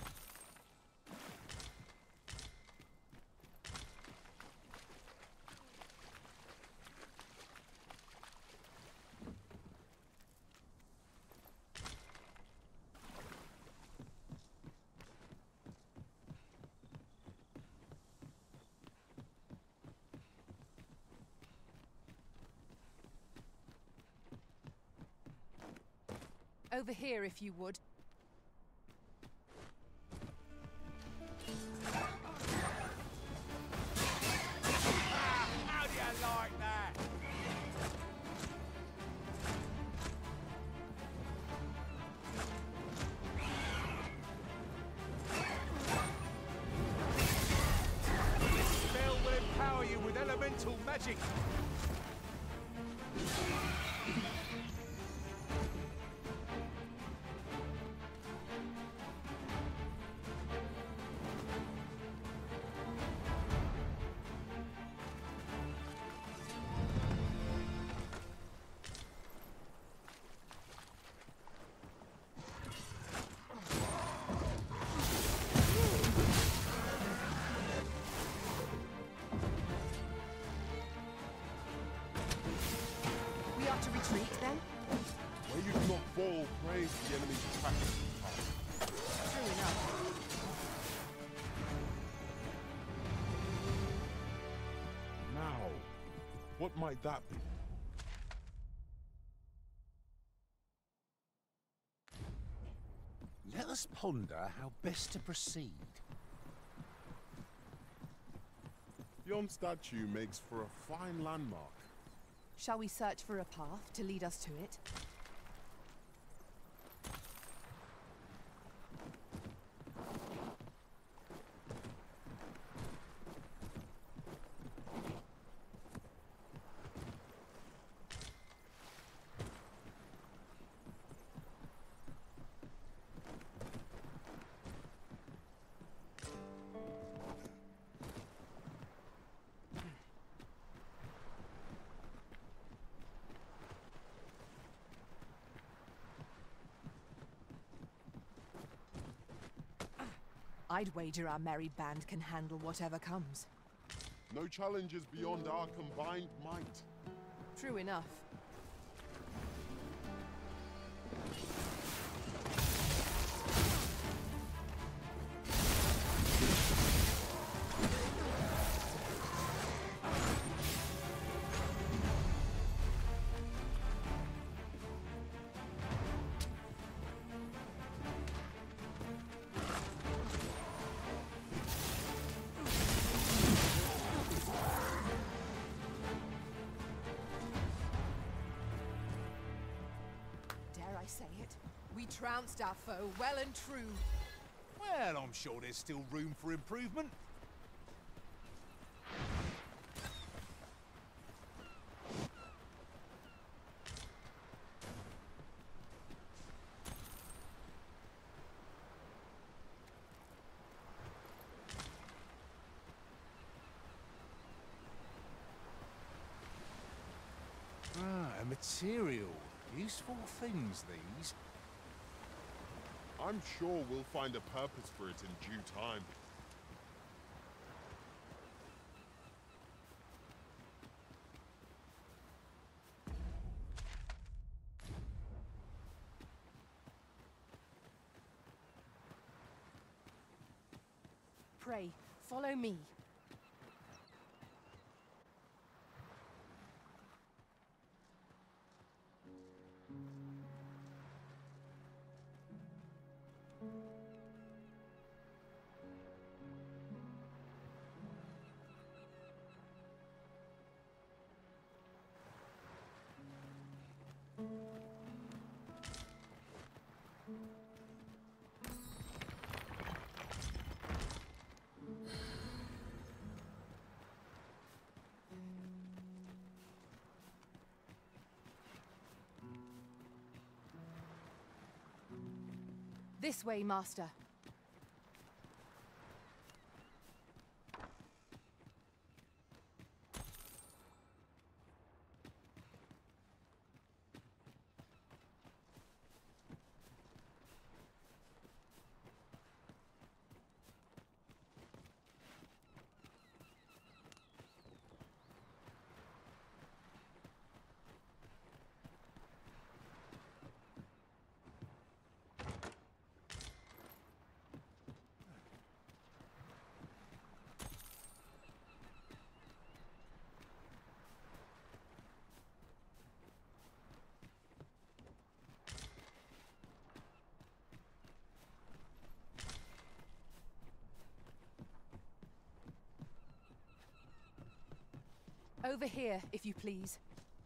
Over here, if you would. Ah, how do you like that? This spell will empower you with elemental magic. To retreat, then? Where you do not fall prey to the enemy's attacks. True enough. Now, what might that be? Let us ponder how best to proceed. Yon statue makes for a fine landmark. Shall we search for a path to lead us to it? I'd wager our merry band can handle whatever comes. No challenges beyond our combined might. True enough. Say it. We trounced our foe well and true. Well, I'm sure there's still room for improvement. Ah, a material. Useful things, these. I'm sure we'll find a purpose for it in due time. Pray, follow me. This way, Master. Over here, if you please.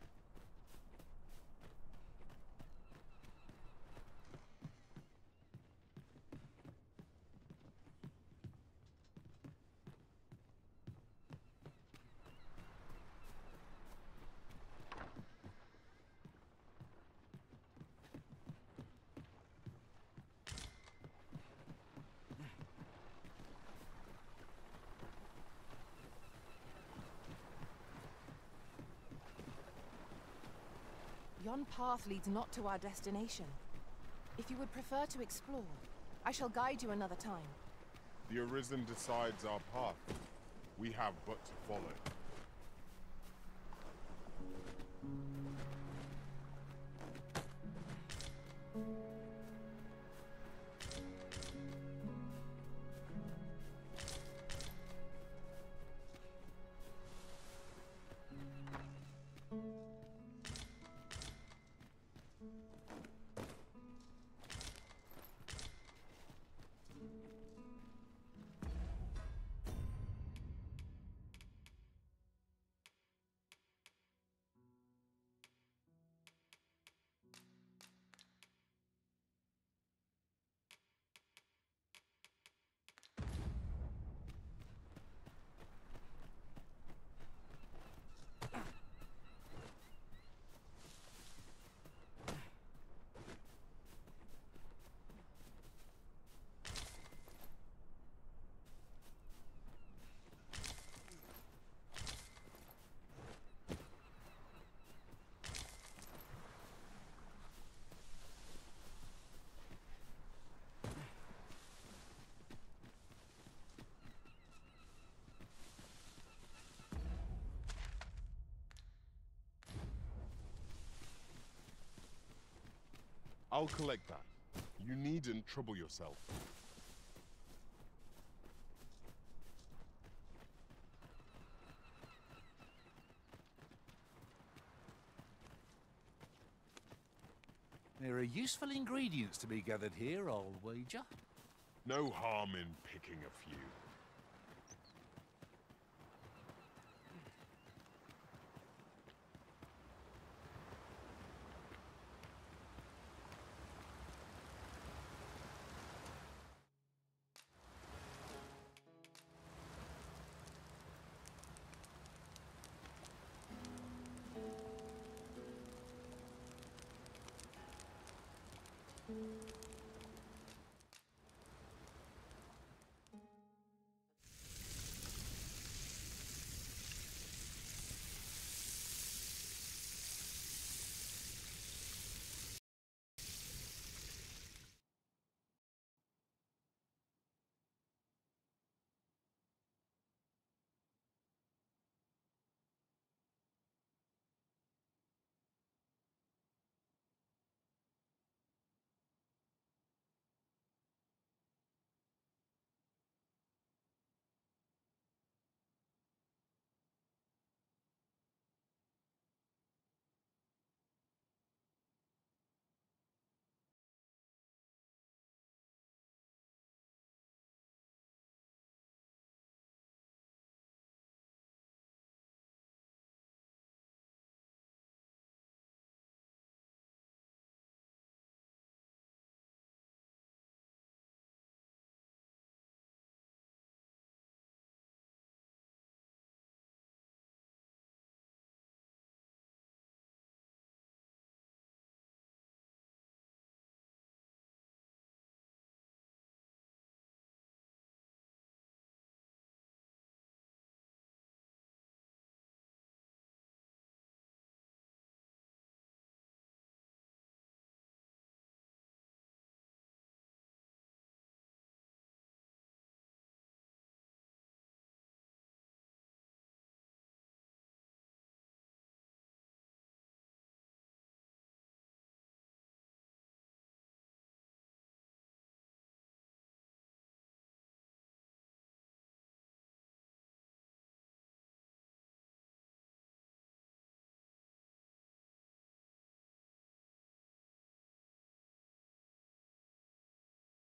Yon path leads not to our destination. If you would prefer to explore, I shall guide you another time. The Arisen decides our path. We have but to follow. I'll collect that. You needn't trouble yourself. There are useful ingredients to be gathered here, I'll wager. No harm in picking a few.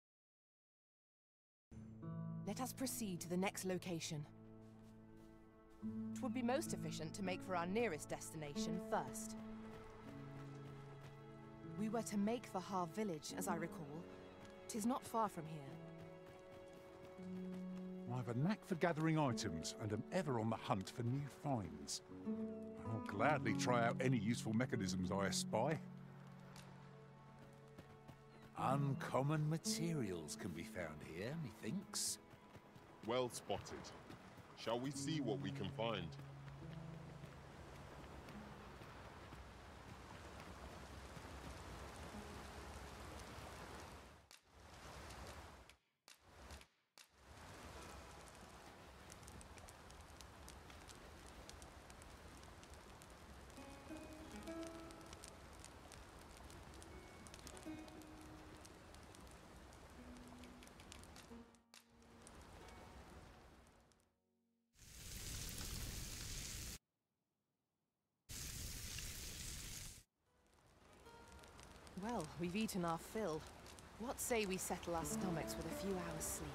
Let us proceed to the next location. It would be most efficient to make for our nearest destination first. We were to make for Har village, as I recall. 'Tis not far from here. I've a knack for gathering items and am ever on the hunt for new finds. I'll gladly try out any useful mechanisms I espy. Uncommon materials can be found here, methinks. Well spotted. Shall we see what we can find? Well, we've eaten our fill. What say we settle our stomachs with a few hours' sleep?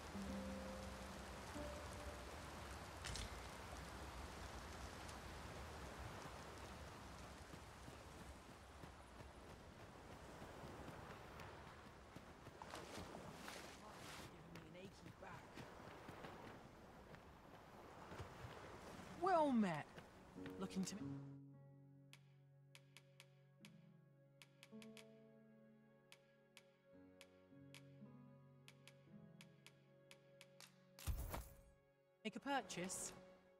Well met. Looking to me. Make a purchase.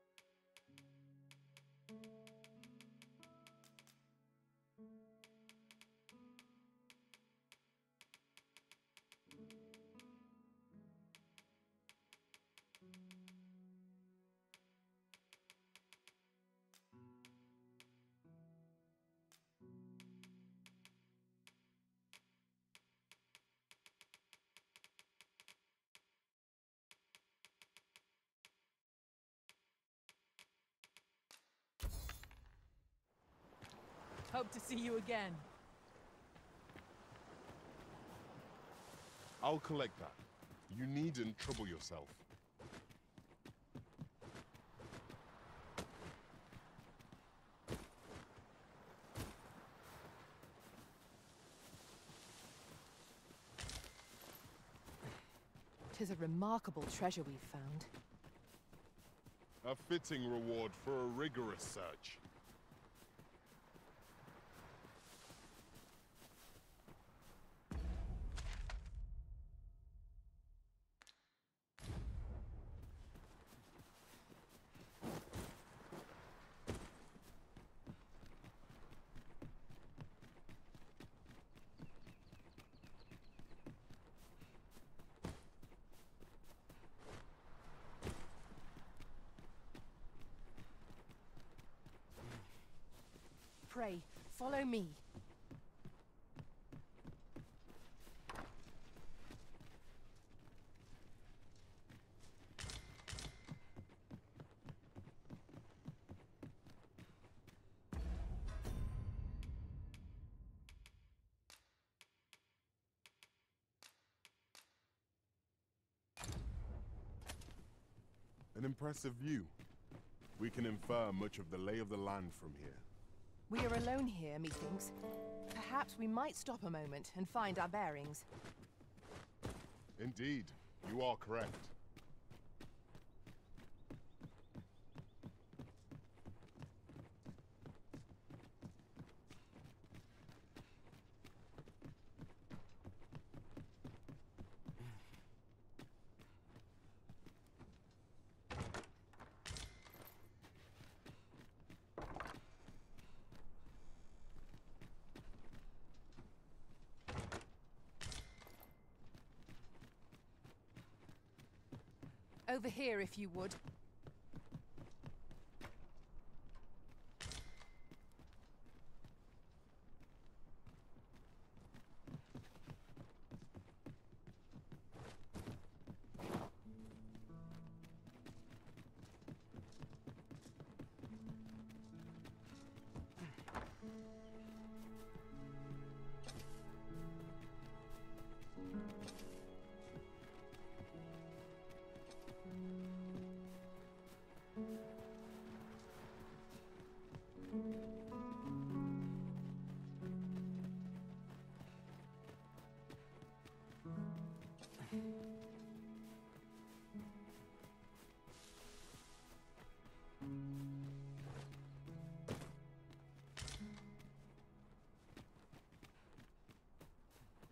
Hope to see you again. I'll collect that. You needn't trouble yourself. Tis a remarkable treasure we've found. A fitting reward for a rigorous search. Pray, follow me. An impressive view. We can infer much of the lay of the land from here. We are alone here, methinks. Perhaps we might stop a moment and find our bearings. Indeed, you are correct. Over here, if you would.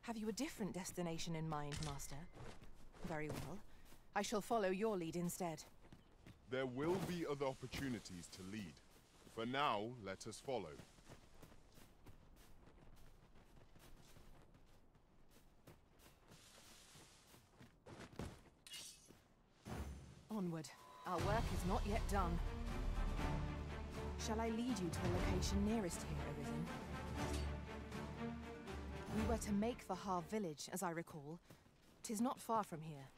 Have you a different destination in mind, Master? Very well. I shall follow your lead instead. There will be other opportunities to lead. For now, let us follow. Onward. Our work is not yet done. Shall I lead you to the location nearest here, Arisen? We were to make for Har village, as I recall. 'Tis not far from here.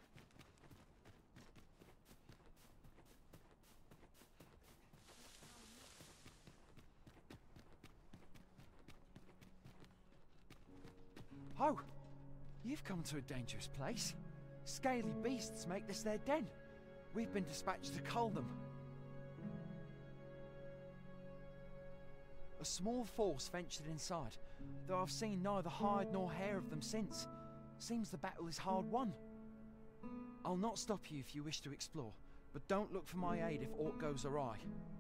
Oh, you've come to a dangerous place. Scaly beasts make this their den. We've been dispatched to cull them. A small force ventured inside, though I've seen neither hide nor hair of them since. Seems the battle is hard won. I'll not stop you if you wish to explore, but don't look for my aid if aught goes awry.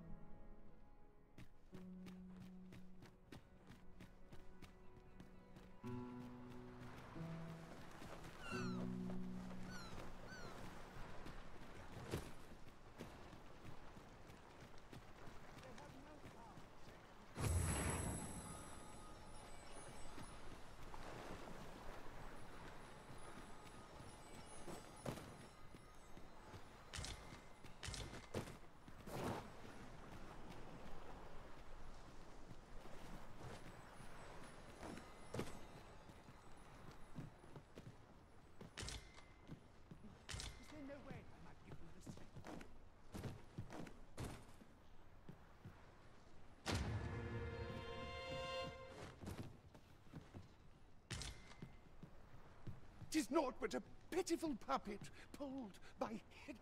Tis naught but a pitiful puppet pulled by head.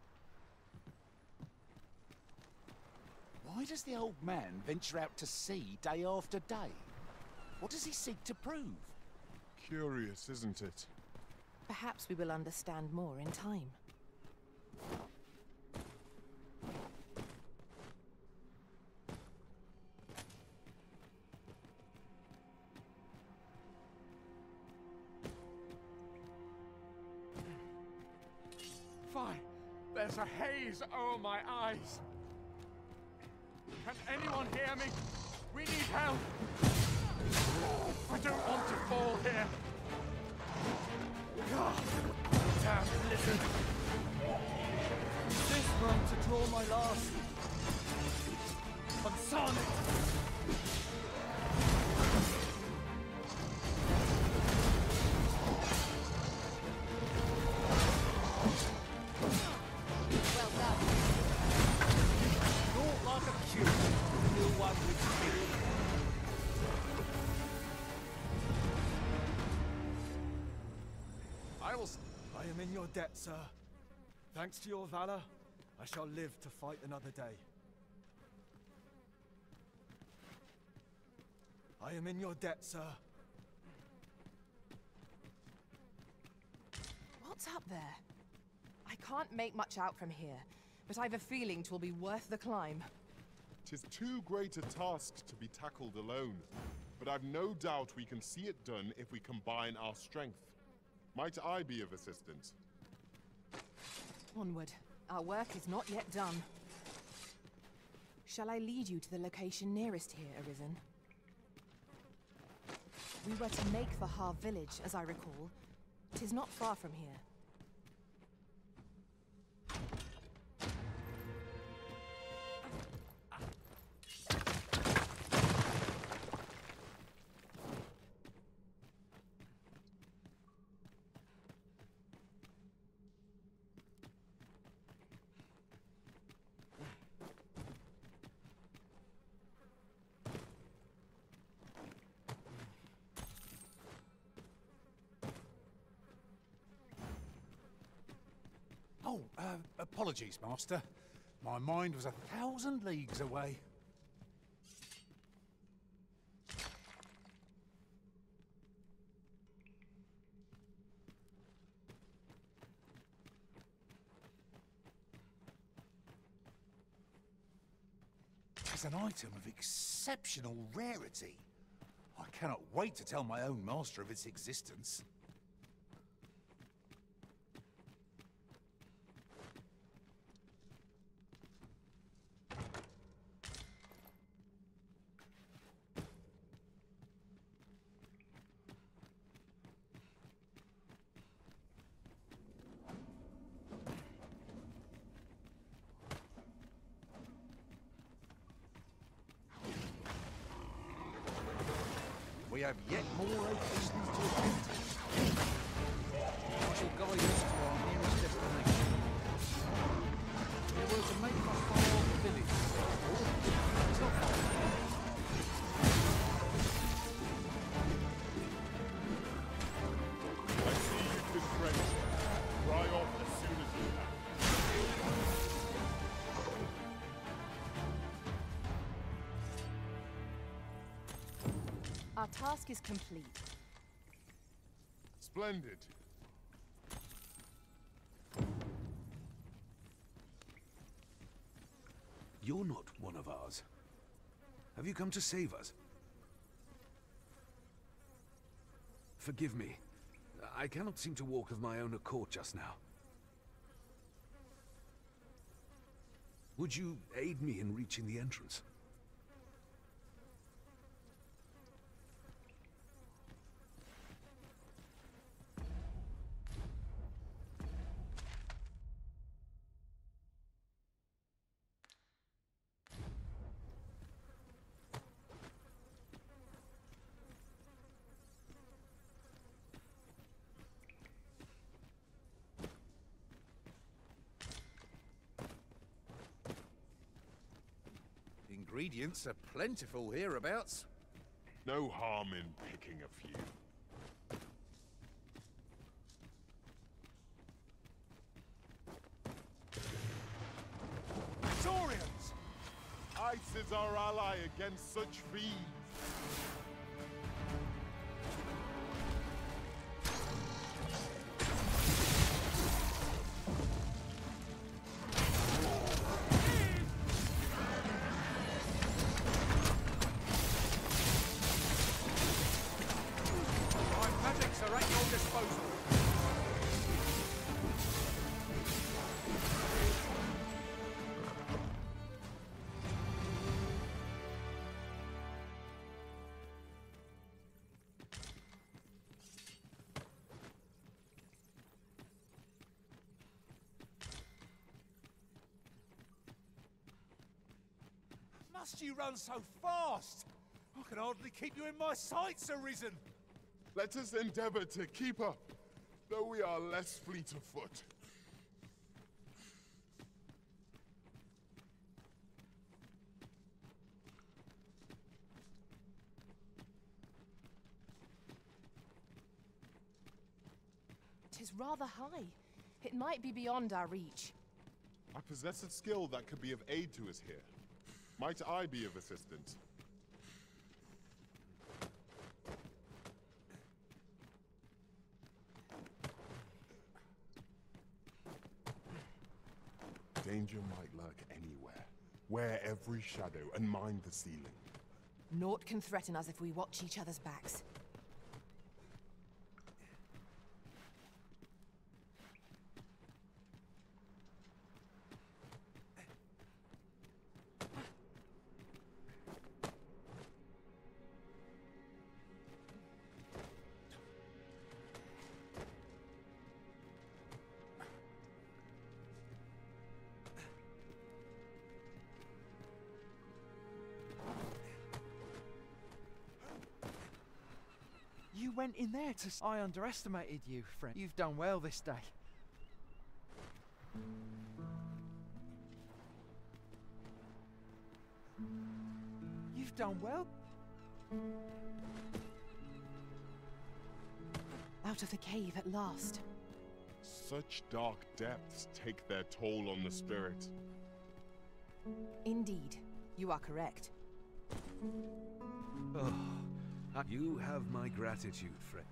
Why does the old man venture out to sea day after day? What does he seek to prove? Curious, isn't it? Perhaps we will understand more in time. Fine. There's a haze over my eyes. Can anyone hear me? We need help. I don't want to fall here. God, damn lizard. Use this one to draw my last. On Sonic. Well done. Not like a cube. Still one with speed. I will. S I am in your debt, sir. Thanks to your valor, I shall live to fight another day. I am in your debt, sir. What's up there? I can't make much out from here, but I've a feeling 'twill be worth the climb. 'Tis too great a task to be tackled alone, but I've no doubt we can see it done if we combine our strength. Might I be of assistance? Onward. Our work is not yet done. Shall I lead you to the location nearest here, Arisen? We were to make for Har village, as I recall. 'Tis not far from here. Oh, uh, apologies, Master. My mind was a thousand leagues away. It's an item of exceptional rarity. I cannot wait to tell my own master of its existence. We have yet more locations to attend to. I shall guide us to our nearest destination. We were to make a far village. It's not far. I see you've been drenched. Dry off as soon as you can. Our task is complete. Splendid. You're not one of ours. Have you come to save us? Forgive me. I cannot seem to walk of my own accord just now. Would you aid me in reaching the entrance? Ingredients are plentiful hereabouts. No harm in picking a few. Saurians! Ice is our ally against such fiends. Must you run so fast? I can hardly keep you in my sights, Arisen. Let us endeavor to keep up, though we are less fleet of foot. Tis rather high. It might be beyond our reach. I possess a skill that could be of aid to us here. Might I be of assistance? Danger might lurk anywhere. Wear every shadow and mind the ceiling. Naught can threaten us if we watch each other's backs. You went in there to... I underestimated you, friend. You've done well this day. You've done well. Out of the cave at last. Such dark depths take their toll on the spirit. Indeed, you are correct. Oh, you have my gratitude, friend.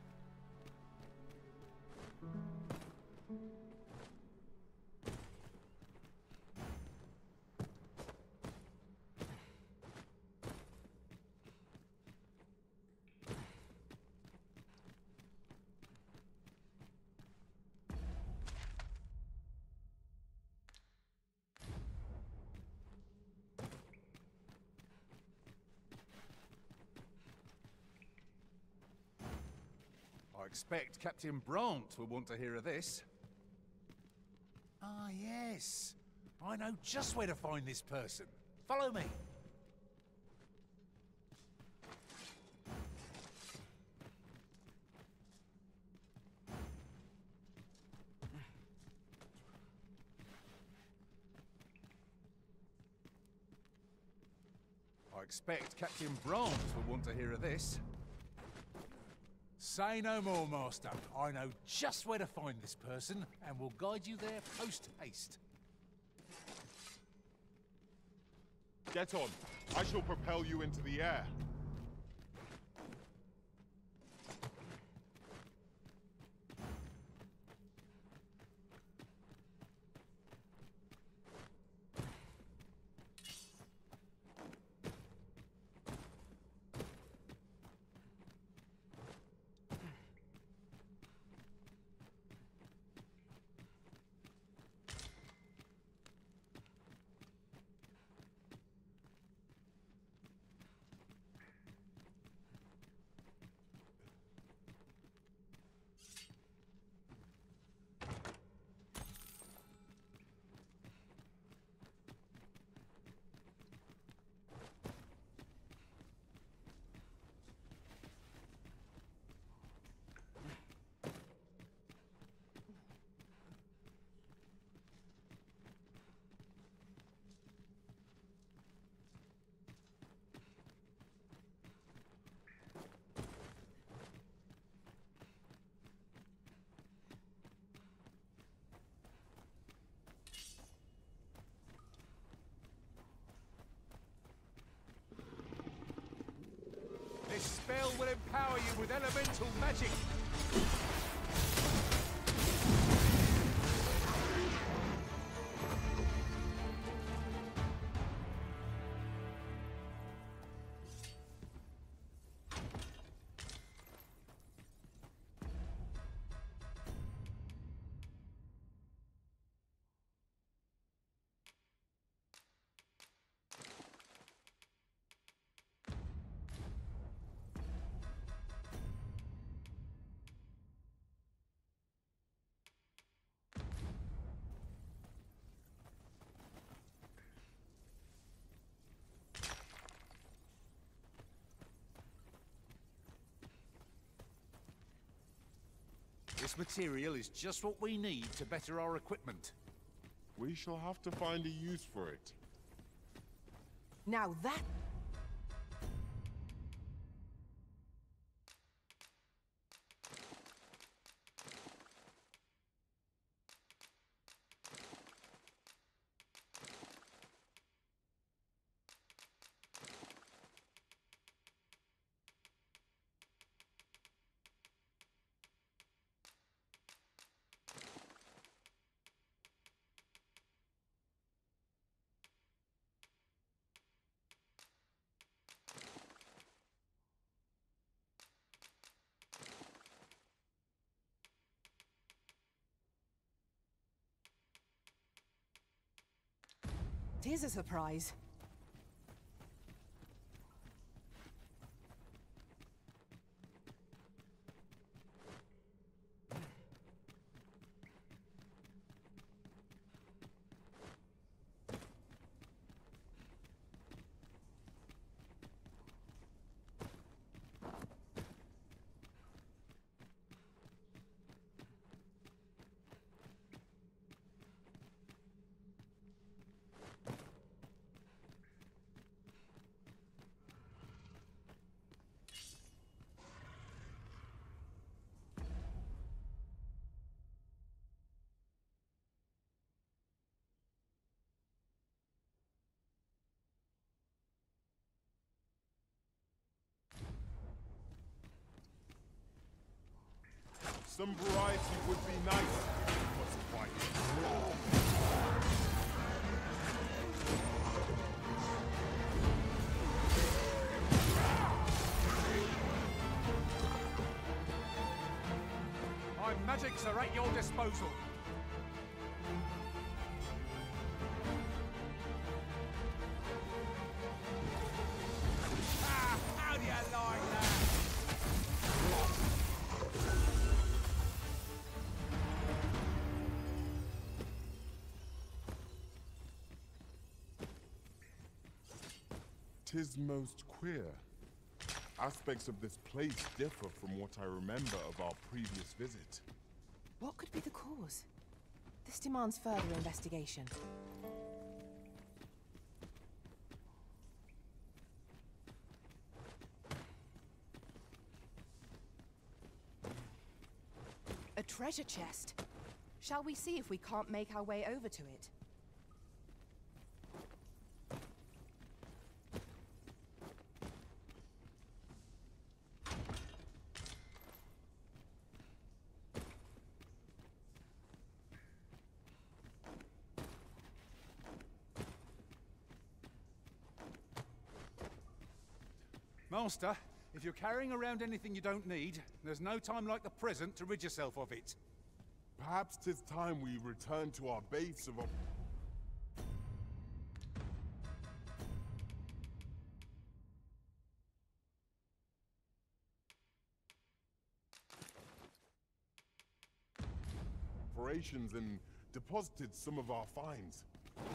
I expect Captain Brant will want to hear of this. Ah, yes. I know just where to find this person. Follow me. I expect Captain Brant will want to hear of this. Say no more, Master. I know just where to find this person, and will guide you there post-haste. Get on. I shall propel you into the air. This spell will empower you with elemental magic. This material is just what we need to better our equipment. We shall have to find a use for it. Now that... It is a surprise. Some variety would be nice if it was quite raw. My magics are at your disposal. Ah, how do you like that? 'Tis most queer. Aspects of this place differ from what I remember of our previous visit. What could be the cause? This demands further investigation. A treasure chest. Shall we see if we can't make our way over to it? Master, if you're carrying around anything you don't need, there's no time like the present to rid yourself of it. Perhaps 'tis time we return to our base of op- operations and deposited some of our finds.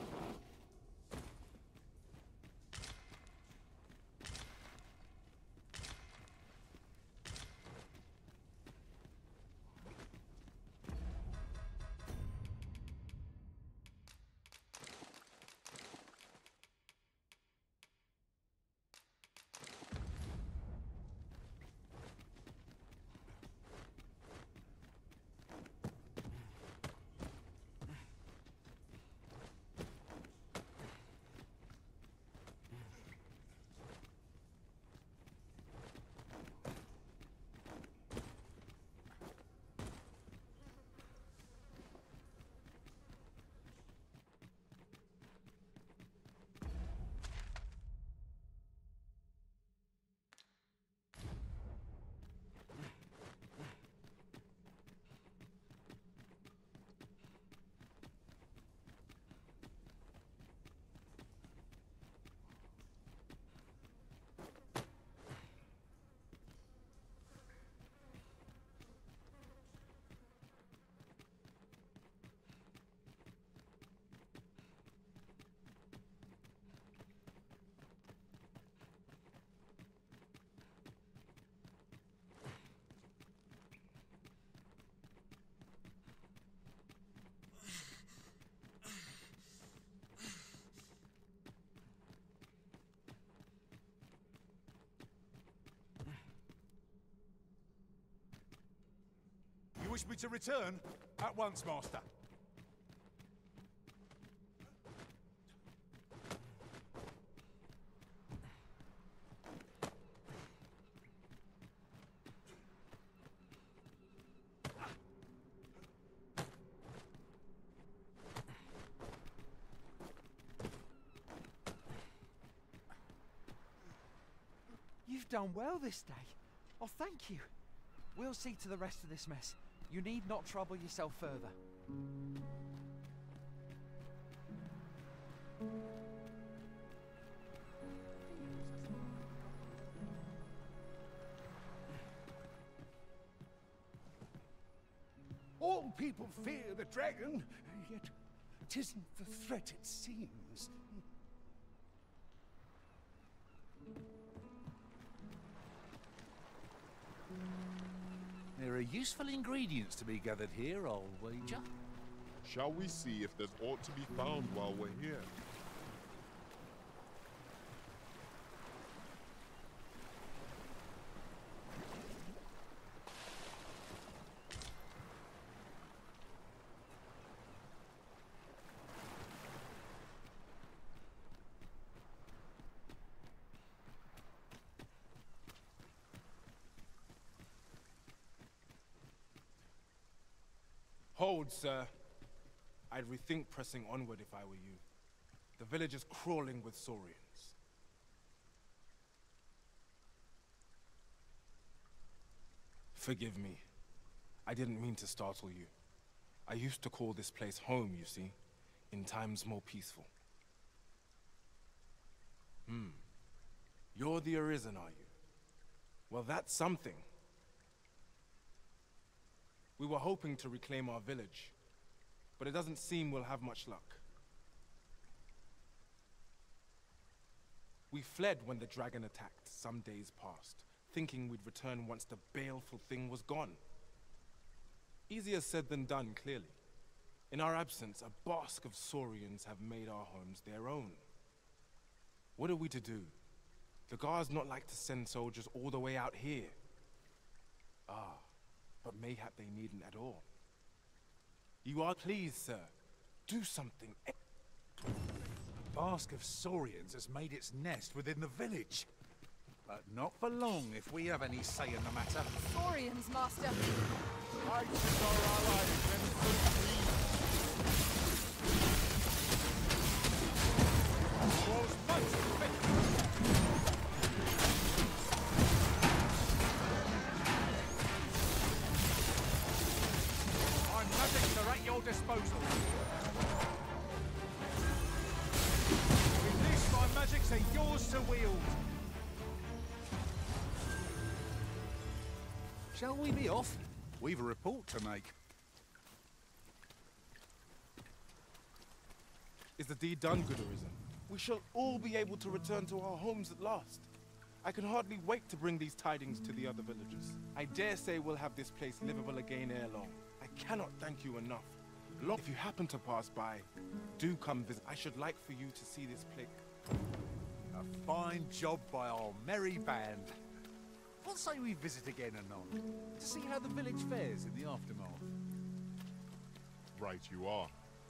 You wish me to return? At once, Master. You've done well this day. Oh, thank you. We'll see to the rest of this mess. You need not trouble yourself further. All people fear the dragon, yet 'tisn't the threat it seems. There are useful ingredients to be gathered here, I'll wager. Shall we see if there's aught to be found while we're here? Hold, sir. I'd rethink pressing onward if I were you. The village is crawling with Saurians. Forgive me. I didn't mean to startle you. I used to call this place home, you see, in times more peaceful. Hmm. You're the Arisen, are you? Well, that's something. We were hoping to reclaim our village, but it doesn't seem we'll have much luck. We fled when the dragon attacked some days past, thinking we'd return once the baleful thing was gone. Easier said than done, clearly. In our absence, a bask of Saurians have made our homes their own. What are we to do? The guards not like to send soldiers all the way out here. Ah, but mayhap they needn't at all. You are pleased, sir. Do something. A bask of Saurians has made its nest within the village. But not for long if we have any say in the matter. Saurians, Master! Ices are allies and Was much Our magics are at your disposal. With this, my magics are yours to wield. Shall we be off? We've a report to make. Is the deed done, good Arisen? We shall all be able to return to our homes at last. I can hardly wait to bring these tidings to the other villagers. I dare say we'll have this place livable again ere long. I cannot thank you enough. Long if you happen to pass by, do come visit. I should like for you to see this place. A fine job by our merry band. What say we visit again anon, to see how the village fares in the aftermath? Right you are.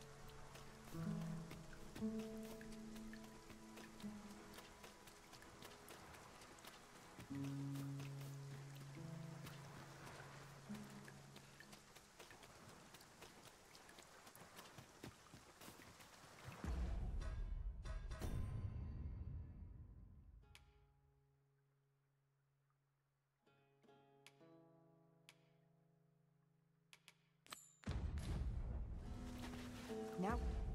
Now.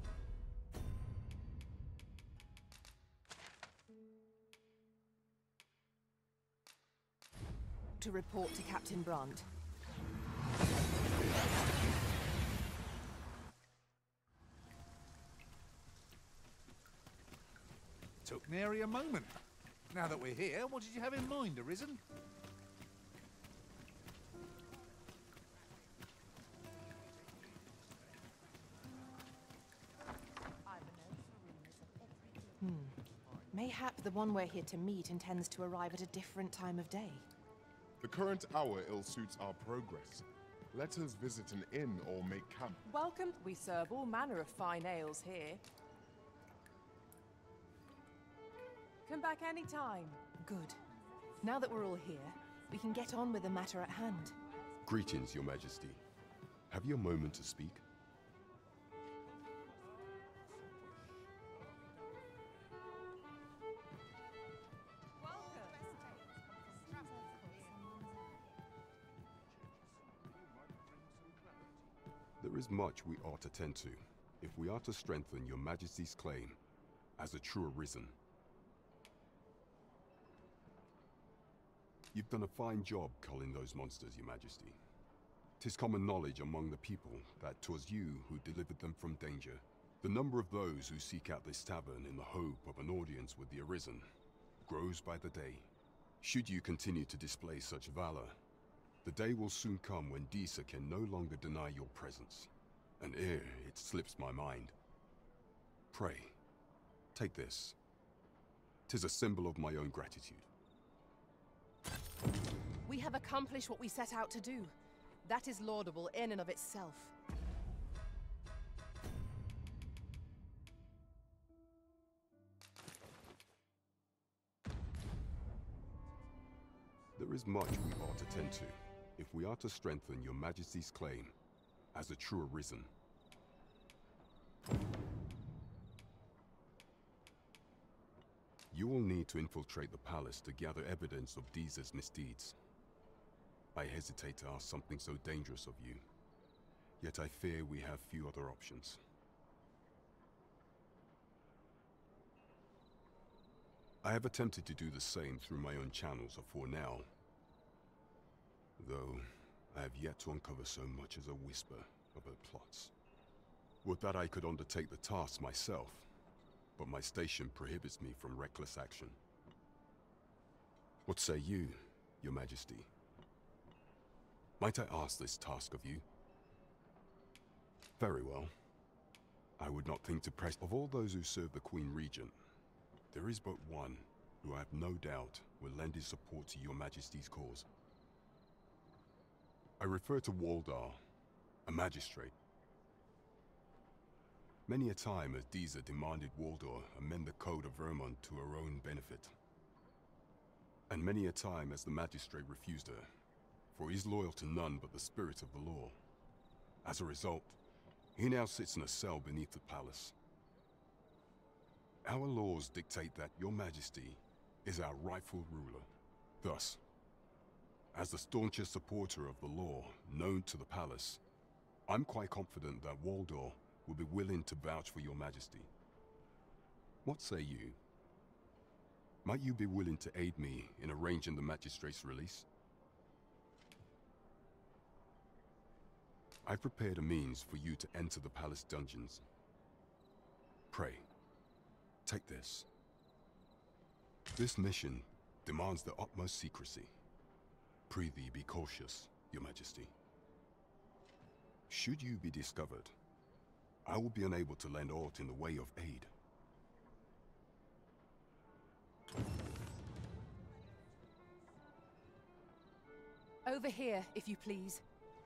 To report to Captain Brandt. Took nary a moment. Now that we're here, what did you have in mind, Arisen? Hmm. Mayhap the one we're here to meet intends to arrive at a different time of day. The current hour ill suits our progress. Let us visit an inn or make camp. Welcome. We serve all manner of fine ales here. Come back any time. Good. Now that we're all here, we can get on with the matter at hand. Greetings, Your Majesty. Have you a moment to speak? There is much we ought to tend to, if we are to strengthen Your Majesty's claim as a true Arisen. You've done a fine job culling those monsters, Your Majesty. 'Tis common knowledge among the people that 'twas you who delivered them from danger. The number of those who seek out this tavern in the hope of an audience with the Arisen grows by the day. Should you continue to display such valor, the day will soon come when Disa can no longer deny your presence. And ere it slips my mind, pray, take this. 'Tis a symbol of my own gratitude. We have accomplished what we set out to do. That is laudable in and of itself. There is much we ought to tend to, if we are to strengthen Your Majesty's claim as a true Arisen. You will need to infiltrate the palace to gather evidence of Disa's misdeeds. I hesitate to ask something so dangerous of you, yet I fear we have few other options. I have attempted to do the same through my own channels afore now, though I have yet to uncover so much as a whisper of her plots. Would that I could undertake the task myself. but my station prohibits me from reckless action. What say you, Your Majesty? Might I ask this task of you? Very well. I would not think to press. Of all those who serve the Queen Regent, there is but one who I have no doubt will lend his support to Your Majesty's cause. I refer to Waldar, a magistrate. Many a time has Disa demanded Waldar amend the Code of Vermont to her own benefit. And many a time has the magistrate refused her, for he is loyal to none but the spirit of the law. As a result, he now sits in a cell beneath the palace. Our laws dictate that Your Majesty is our rightful ruler. Thus, as the staunchest supporter of the law known to the palace, I'm quite confident that Waldar will be willing to vouch for Your Majesty. What say you? Might you be willing to aid me in arranging the magistrate's release? I prepared a means for you to enter the palace dungeons. Pray, take this. This mission demands the utmost secrecy. Prithee be cautious, Your Majesty. Should you be discovered, I will be unable to lend aught in the way of aid. Over here, if you please.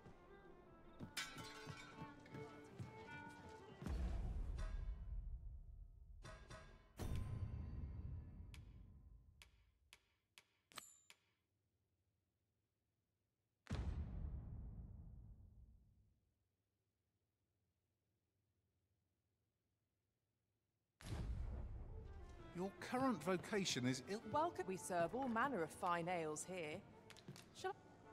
Your current vocation is ill. Welcome. We serve all manner of fine ales here. Shall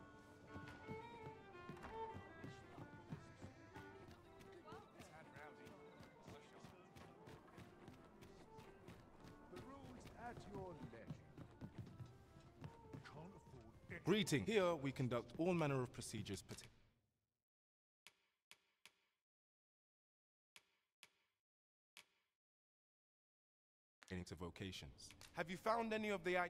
The rules at your leisure. Can't afford it. Greeting. Here we conduct all manner of procedures pertaining to vocations. Have you found any of the items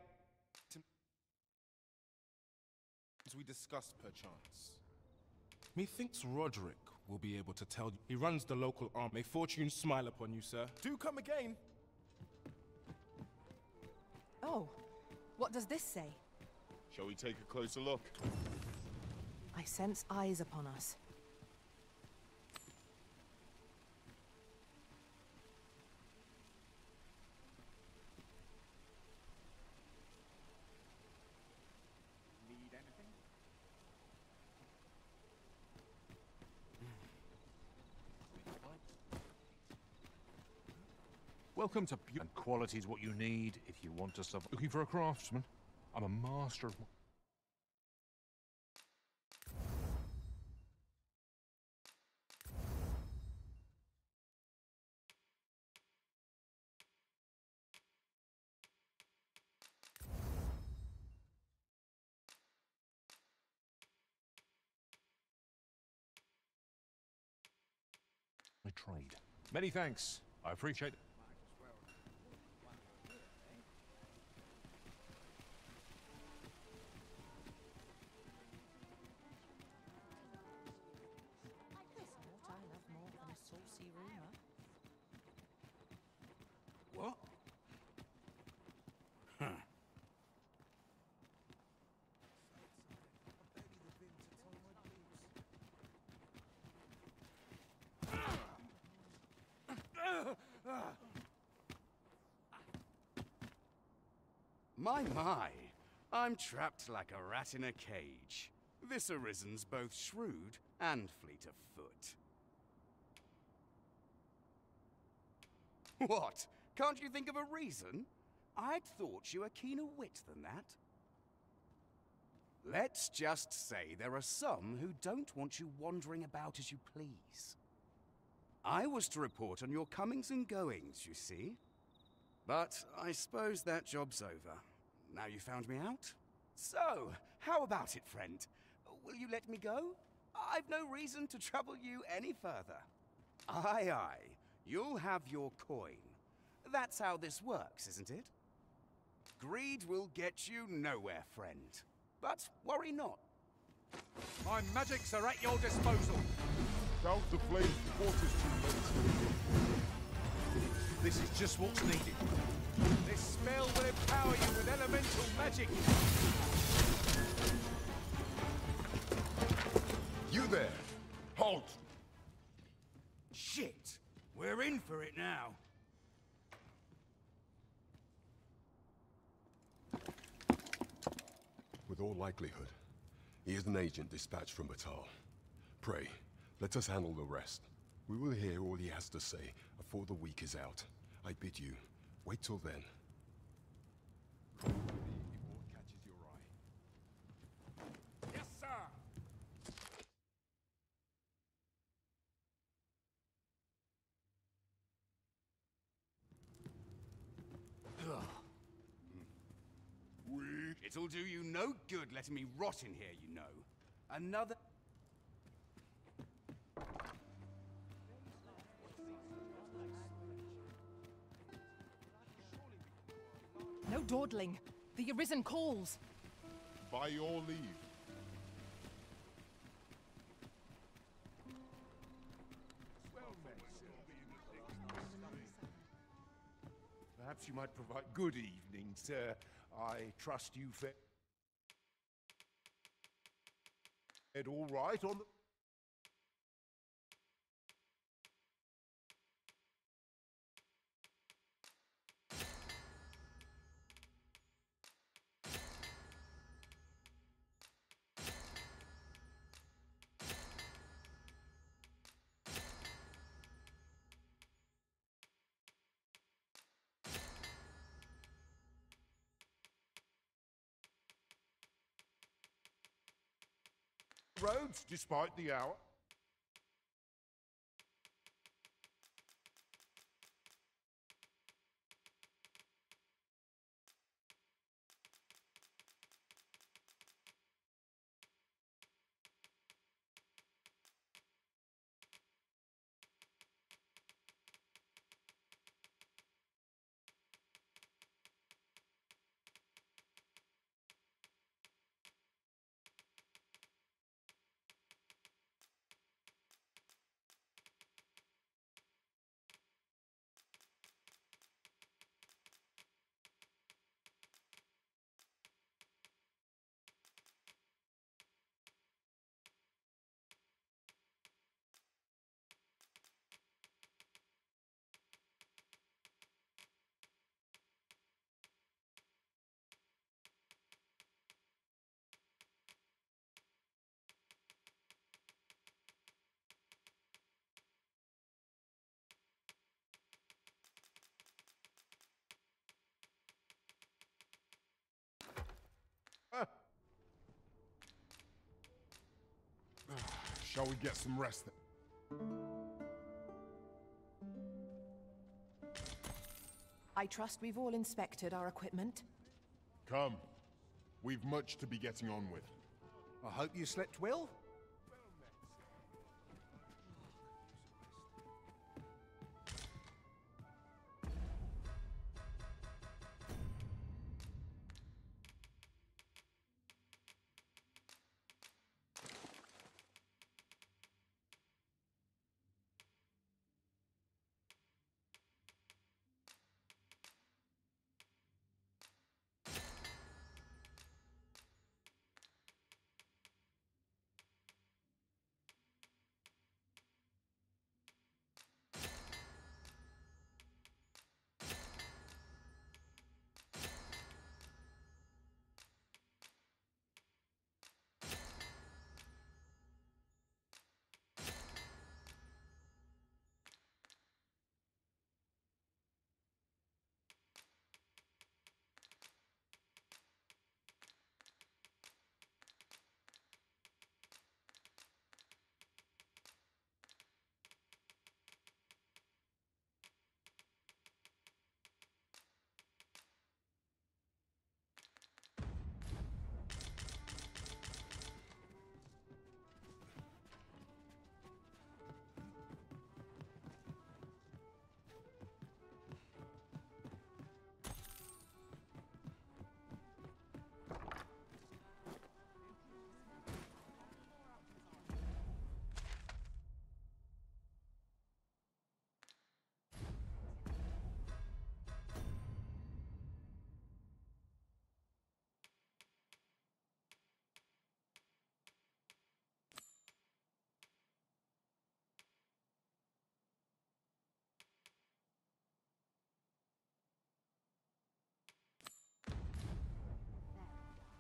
we discussed, perchance? Methinks Roderick will be able to tell you. He runs the local arm. May fortune smile upon you, sir. Do come again. Oh, what does this say? Shall we take a closer look? I sense eyes upon us. Welcome to beauty. And quality is what you need if you want to suffer. Looking for a craftsman? I'm a master of... my trade. Many thanks. I appreciate it. What? Huh. My, my. I'm trapped like a rat in a cage. This Arisen's both shrewd and fleet of foot. What? Can't you think of a reason? I'd thought you were keener wit than that. Let's just say there are some who don't want you wandering about as you please. I was to report on your comings and goings, you see. But I suppose that job's over. Now you found me out? So, how about it, friend? Will you let me go? I've no reason to trouble you any further. Aye, aye. You'll have your coin. That's how this works, isn't it? Greed will get you nowhere, friend. But worry not. My magics are at your disposal. Douse the flames before it is too late. This is just what's needed. This spell will empower you with elemental magic. You there! Halt! Shit! We're in for it now. With all likelihood, he is an agent dispatched from Batal. Pray, let us handle the rest. We will hear all he has to say before the week is out. I bid you, wait till then. Yes, sir! It'll do you no good letting me rot in here, you know. Another... No dawdling. The Arisen calls. By your leave. Perhaps you might provide... Good evening, sir. I trust you fared all right on the... roads, despite the hour. Shall we get some rest then? I trust we've all inspected our equipment. Come. We've much to be getting on with. I hope you slept well.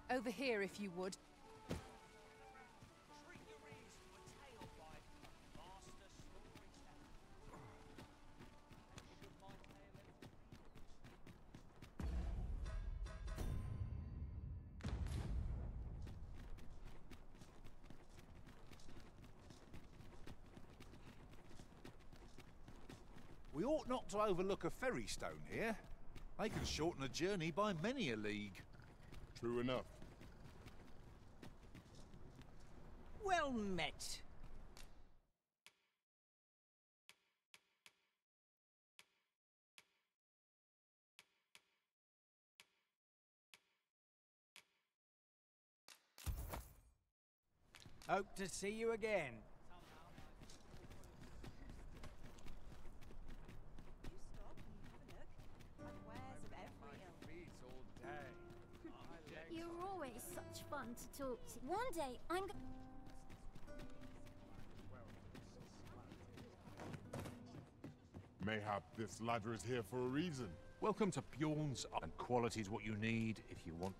Over here, if you would. Treat your ears to a tale by a master storyteller. And should my tale We ought not to overlook a ferry stone here. They can shorten a journey by many a league. True enough. Well met. Hope to see you again. You're always such fun to talk to. One day, I'm go- Mayhap this ladder is here for a reason. Welcome to Bjorn's, and quality is what you need if you want.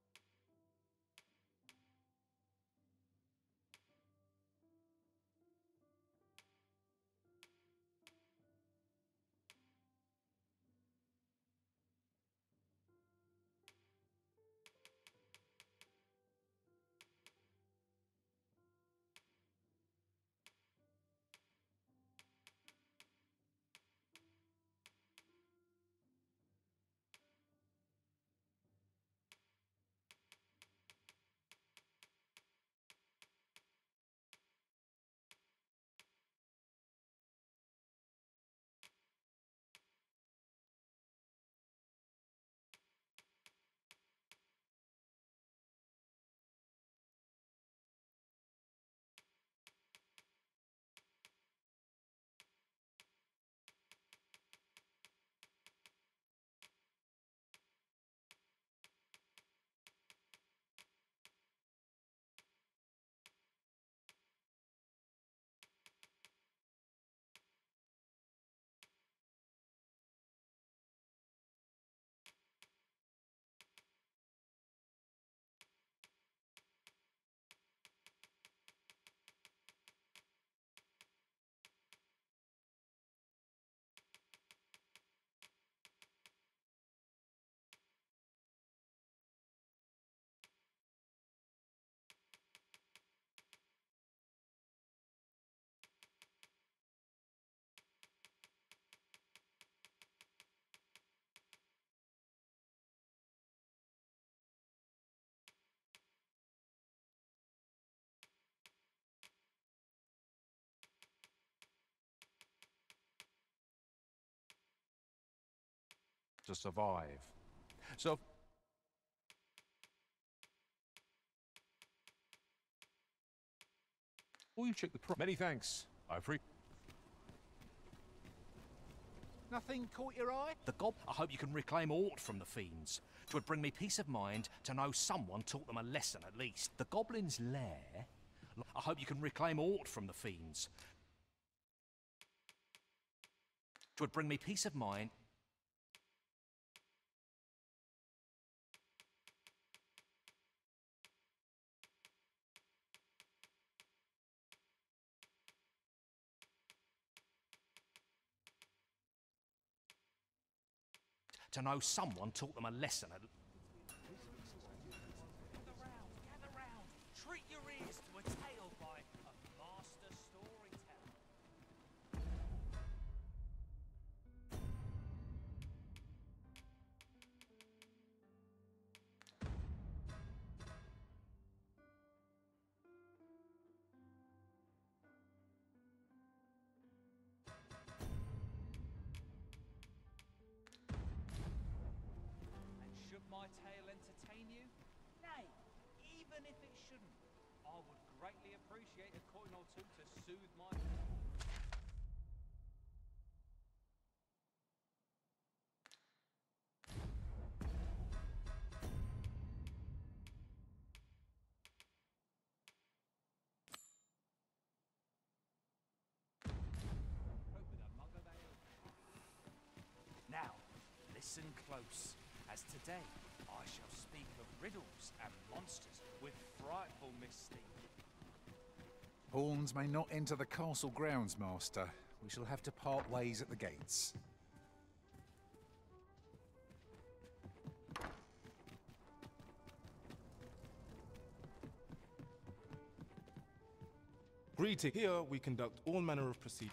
To survive. So will you check the pro- Many thanks. I appreciate. Nothing caught your eye? The gob. I hope you can reclaim aught from the fiends. 'Twould bring me peace of mind to know someone taught them a lesson at least. The goblin's lair. I hope you can reclaim aught from the fiends. 'Twould bring me peace of mind. To know someone taught them a lesson. At... Gather round, gather round. Treat your ears to a tale by a master storyteller. Should my tale entertain you? Nay, even if it shouldn't, I would greatly appreciate a coin or two to soothe my... Now, listen close. as today I shall speak of riddles and monsters with frightful mystique. Pawns may not enter the castle grounds, Master. We shall have to part ways at the gates. Greeting. Here we conduct all manner of procedure.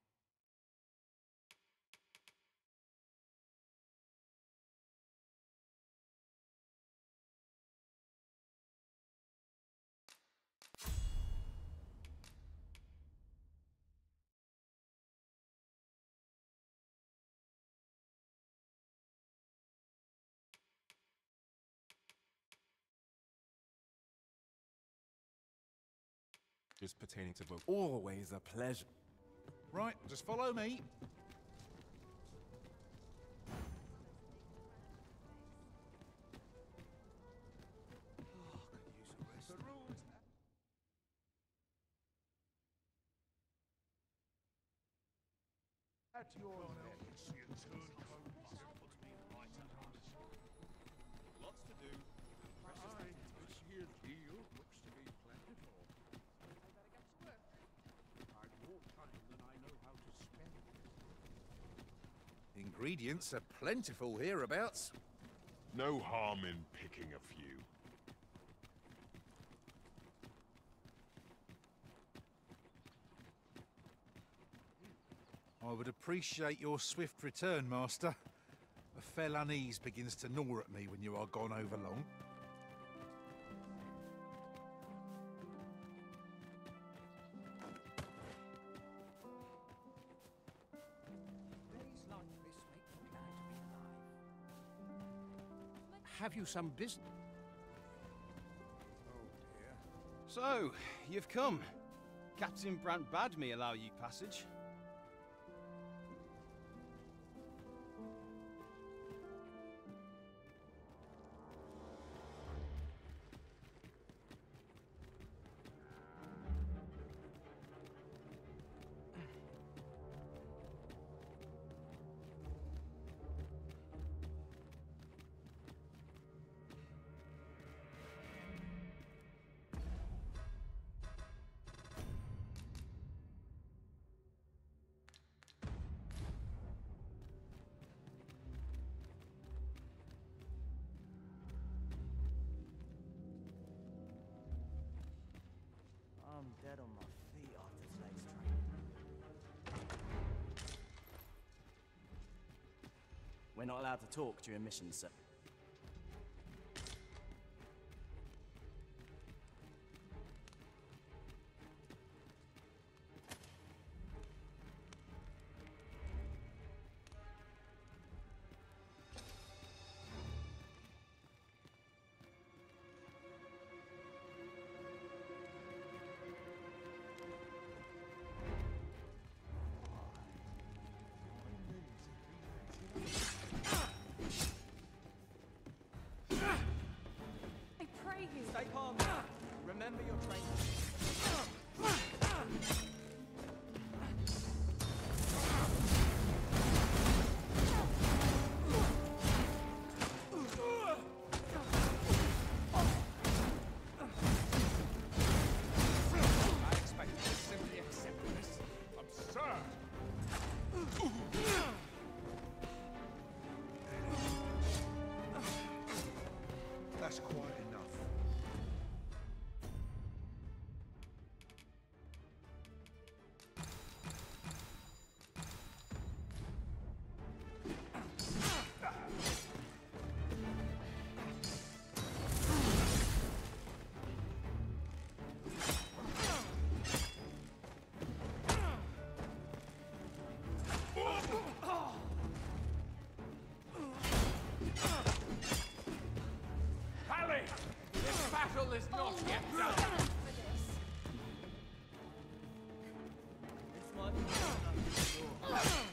Just pertaining to both. Always a pleasure. Right, just follow me. At your necks, you turncoat. Lots to do. Aye, this here deal looks to be plentiful. I've more time than I know how to spend. Ingredients are plentiful hereabouts. No harm in picking a few. I would appreciate your swift return, Master. A fell unease begins to gnaw at me when you are gone over long. Days like this make me glad to be alive. Have you some business? Oh dear. So, you've come. Captain Brant bade me allow you passage. I'm dead on my feet after today's training. We're not allowed to talk during missions, sir. Stay calm. Remember your training. I expect you to simply accept this. Absurd! That's quite enough. Hallie! This battle is not yet done! This might be enough to sure.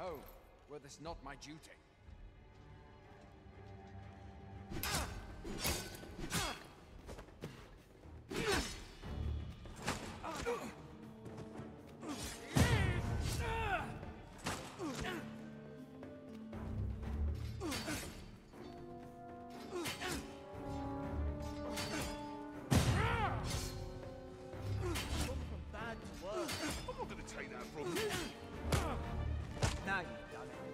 home, were this not my duty. Now you've done it.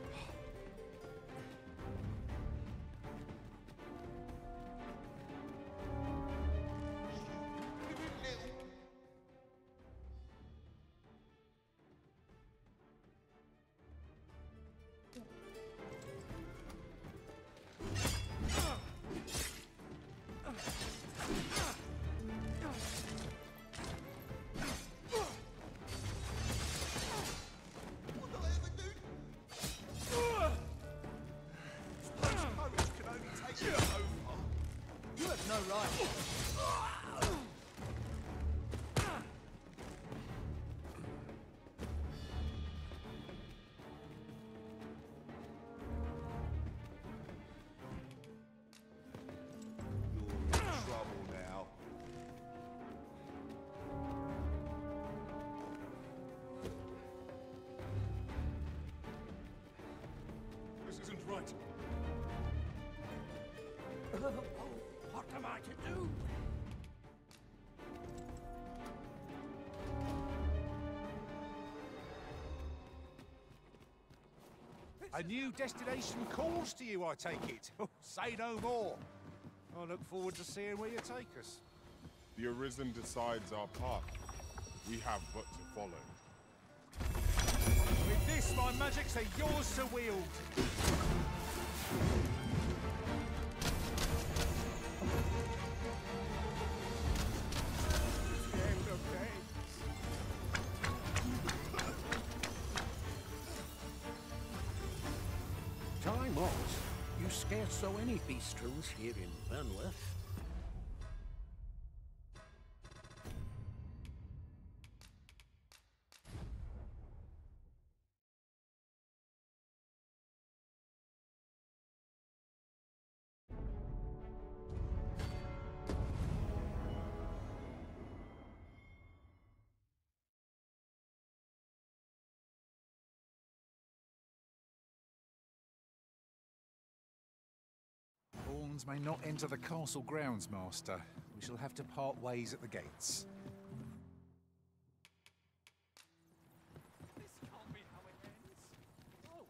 You have no right. You're in trouble now. This isn't right. What am I to do? A new destination calls to you, I take it. Say no more. I look forward to seeing where you take us. The Arisen decides our path. We have but to follow. With this, my magics are yours to wield. Time was, you scarce saw any bistros here in Burnworth. Pawns may not enter the castle grounds, Master. We shall have to part ways at the gates. This can't be how it ends. Oh.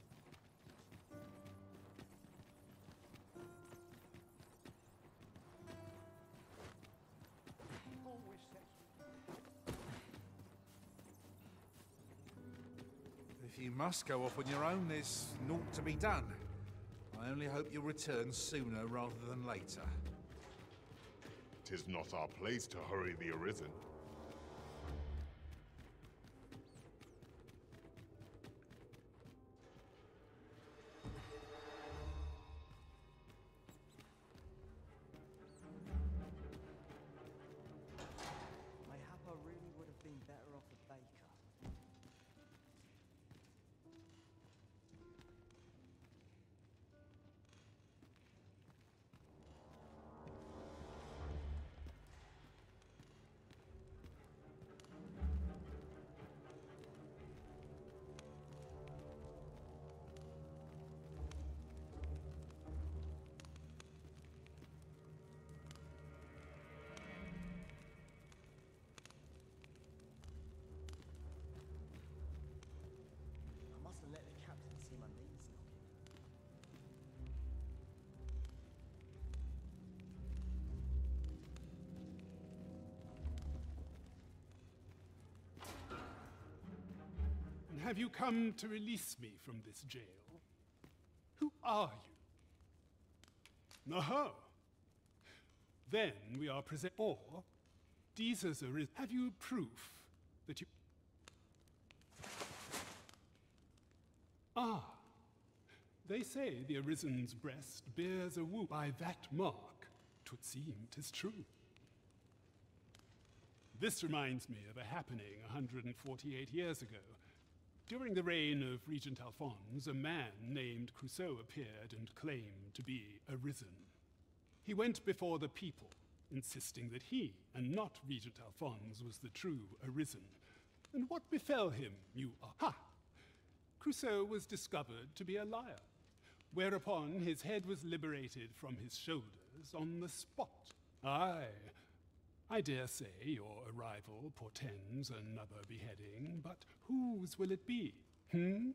Always says. If you must go off on your own, there's naught to be done. I only hope you'll return sooner rather than later. 'Tis not our place to hurry the Arisen. Mayhap I really would have been better off a baker. I mustn't let the captain see my knees knocking. And have you come to release me from this jail? Who are you? Aha! Then we are present. Or, Jesus, have you proof that you. Ah! They say the Arisen's breast bears a wound. By that mark, 'twould seem 'tis true. This reminds me of a happening one hundred forty-eight years ago. During the reign of Regent Alphonse, a man named Crusoe appeared and claimed to be Arisen. He went before the people, insisting that he, and not Regent Alphonse, was the true Arisen. And what befell him, you are? Ha! Crusoe was discovered to be a liar, whereupon his head was liberated from his shoulders on the spot. Aye, I dare say your arrival portends another beheading, but whose will it be, hmm?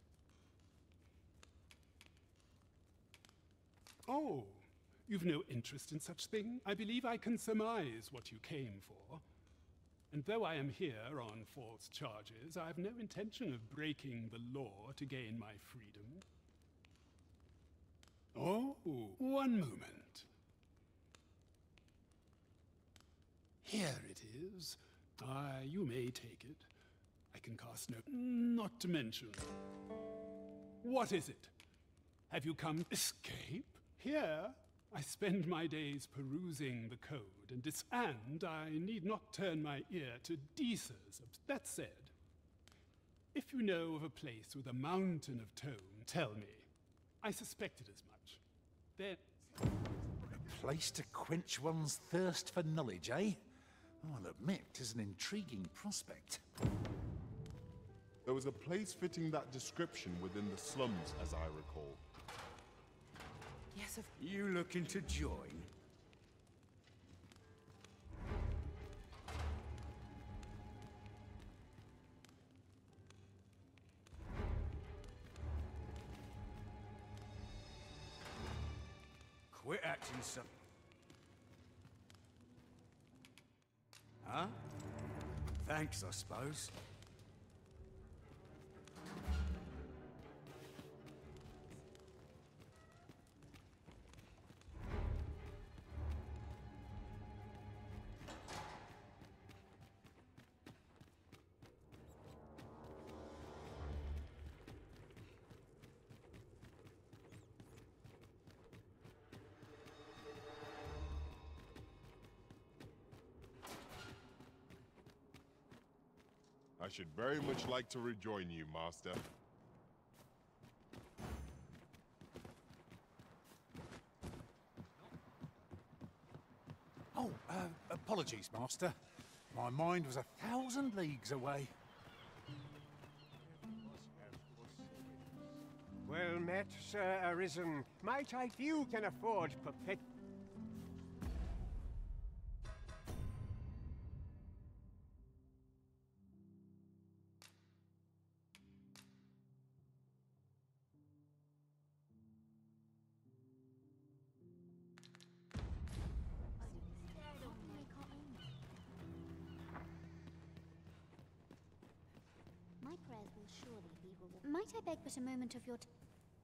Oh, you've no interest in such thing? I believe I can surmise what you came for. And though I am here on false charges, I have no intention of breaking the law to gain my freedom. Oh, one moment. Here it is. Aye, you may take it. I can cast no... Not to mention... What is it? Have you come... Escape? Here, I spend my days perusing the code, and dis... And I need not turn my ear to Deesers. That said, if you know of a place with a mountain of tome, tell me. I suspected as much. Then... A place to quench one's thirst for knowledge, eh? I'll admit, 'tis an intriguing prospect. There was a place fitting that description within the slums, as I recall. Yes, of... You looking to join? Quit acting so... Huh? Thanks, I suppose. I should very much like to rejoin you, Master. Oh, uh, apologies, Master. My mind was a thousand leagues away. Well met, Sir Arisen. My type you can afford perpet... My prayers will surely be rewarded. Might I beg but a moment of your time?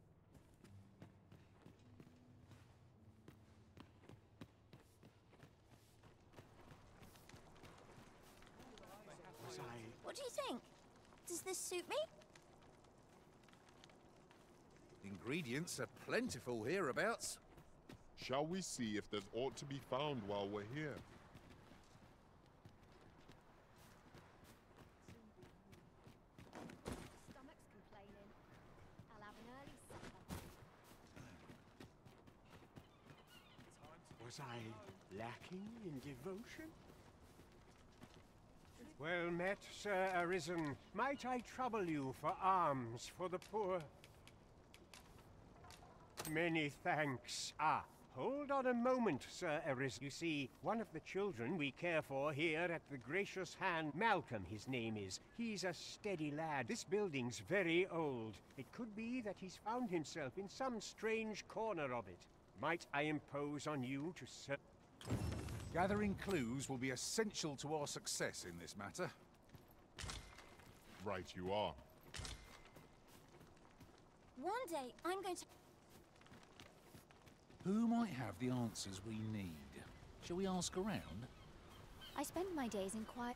What do you think? Does this suit me? Ingredients are plentiful hereabouts. Shall we see if there's aught to be found while we're here? Stomach's complaining. I'll have an early supper. Was I lacking in devotion? Well met, Sir Arisen. Might I trouble you for alms for the poor? Many thanks. Ah, hold on a moment, Sir Arisen. You see, one of the children we care for here at the Gracious Hand, Malcolm his name is. He's a steady lad. This building's very old. It could be that he's found himself in some strange corner of it. Might I impose on you to serve? Gathering clues will be essential to our success in this matter. Right you are. One day, I'm going to... Who might have the answers we need? Shall we ask around? I spend my days in quiet...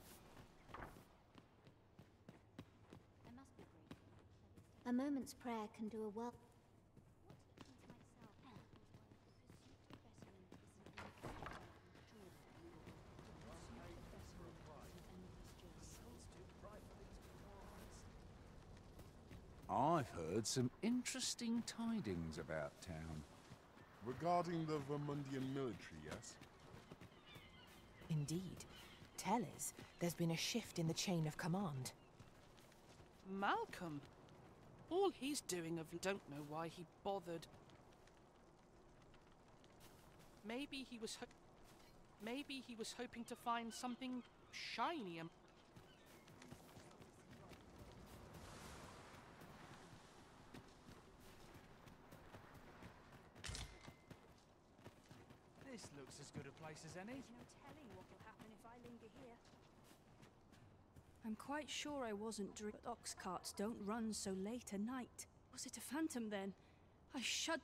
I must be brief. A moment's prayer can do a world... I've heard some interesting tidings about town. Regarding the Vermundian military, yes? Indeed. Tell us, there's been a shift in the chain of command. Malcolm? All he's doing of don't know why he bothered. Maybe he was ho Maybe he was hoping to find something shiny and This looks as good a place as any. There's no telling what will happen if I linger here. I'm quite sure I wasn't drunk, but ox carts don't run so late at night. Was it a phantom then? I shud.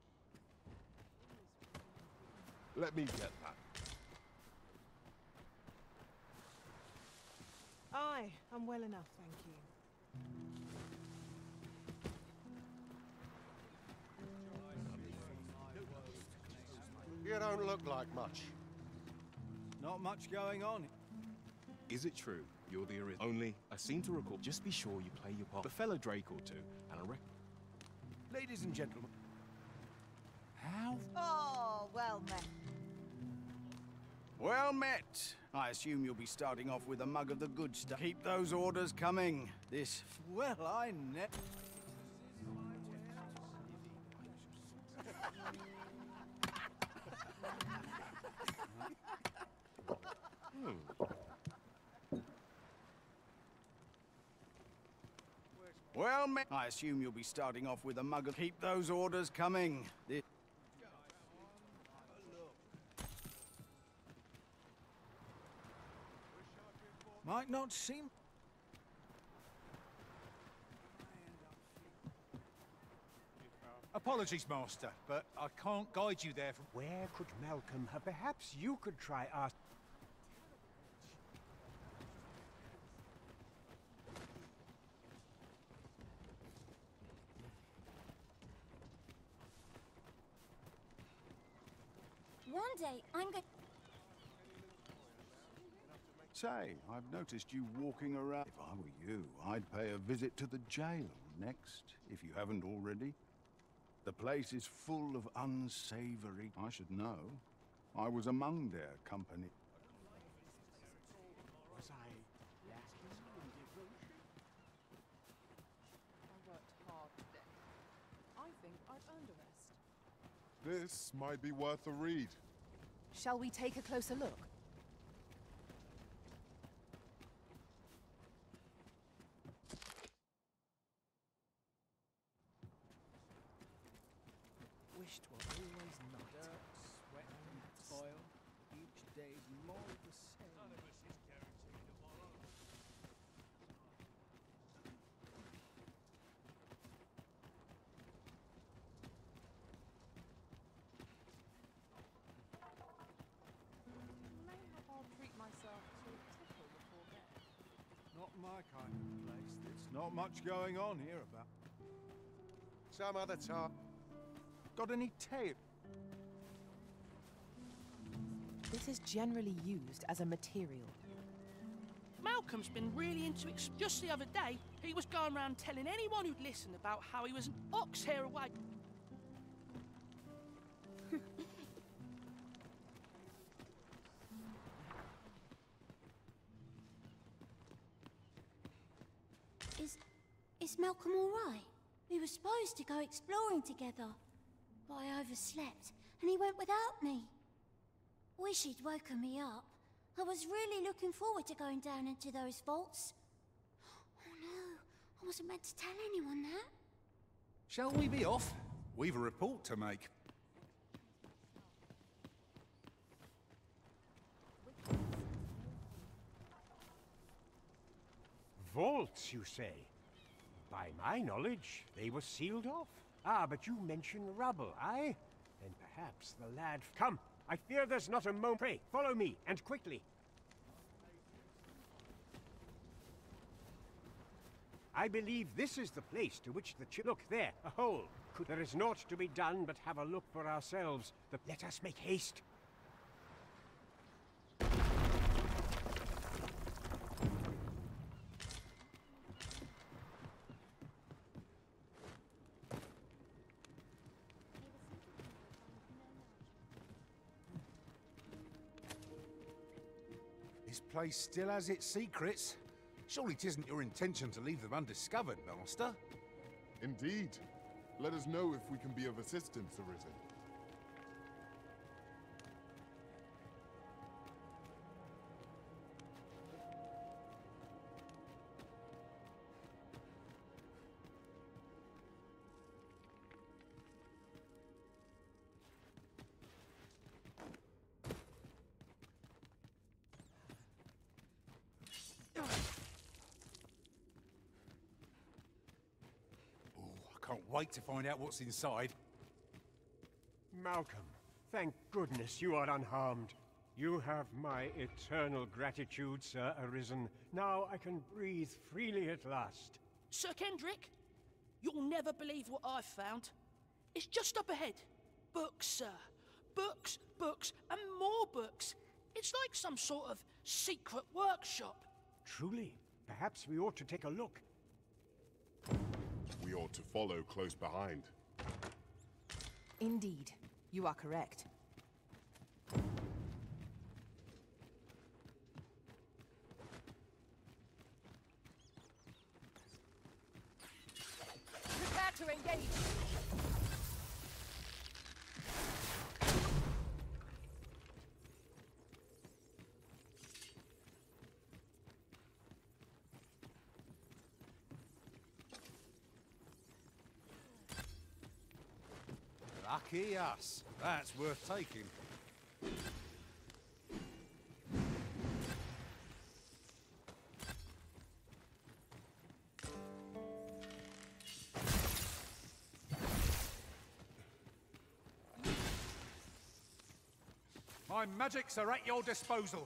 Let me get that. Aye, I'm well enough, thank you. You don't look like much. Not much going on. Is it true you're the original? Only, I seem to recall. Just be sure you play your part. A fellow Drake or two, and I reckon. Ladies and gentlemen. How? Oh, well met. Well met. I assume you'll be starting off with a mug of the good stuff. Keep those orders coming. This... Well, I ne... Well met. I assume you'll be starting off with a mug of... Keep those orders coming. This... Might not seem... Apologies, Master, but I can't guide you there from... Where could Malcolm have... Perhaps you could try ask... One day, I'm going... Say, I've noticed you walking around. If I were you, I'd pay a visit to the jail next, if you haven't already. The place is full of unsavory... I should know. I was among their company. Was I lacking in devotion? I worked hard today. I think I've earned a rest. This might be worth a read. Shall we take a closer look? Wish 'twas always night. Dirt, sweat, and toil. Each day's more of the same. None of us is guaranteed tomorrow. I'll treat myself to a tickle before bed. Not my kind of place. There's not much going on here about. Some other time. Got any tape? This is generally used as a material. Malcolm's been really into it. Just the other day, he was going around telling anyone who'd listen about how he was an ox hair away. Is... is Malcolm all right? We were supposed to go exploring together. But I overslept, and he went without me. Wish he'd woken me up. I was really looking forward to going down into those vaults. Oh no, I wasn't meant to tell anyone that. Shall we be off? We've a report to make. Vaults, you say? By my knowledge, they were sealed off. Ah, but you mention rubble, aye? Then perhaps the lad... Come! I fear there's not a moment. Pray, follow me, and quickly. I believe this is the place to which the ch- Look, there, a hole. Could... There is naught to be done but have a look for ourselves. The... Let us make haste. This place still has its secrets. Surely it isn't your intention to leave them undiscovered, Master? Indeed. Let us know if we can be of assistance, Arisen. Can't wait to find out what's inside. Malcolm, thank goodness you are unharmed. You have my eternal gratitude, Sir Arisen. Now I can breathe freely at last. Sir Kendrick, you'll never believe what I've found. It's just up ahead. Books, sir. Books, books, and more books. It's like some sort of secret workshop. Truly? Perhaps we ought to take a look. We ought to follow close behind. Indeed, you are correct. Prepare to engage! Lucky us. That's worth taking. My magics are at your disposal.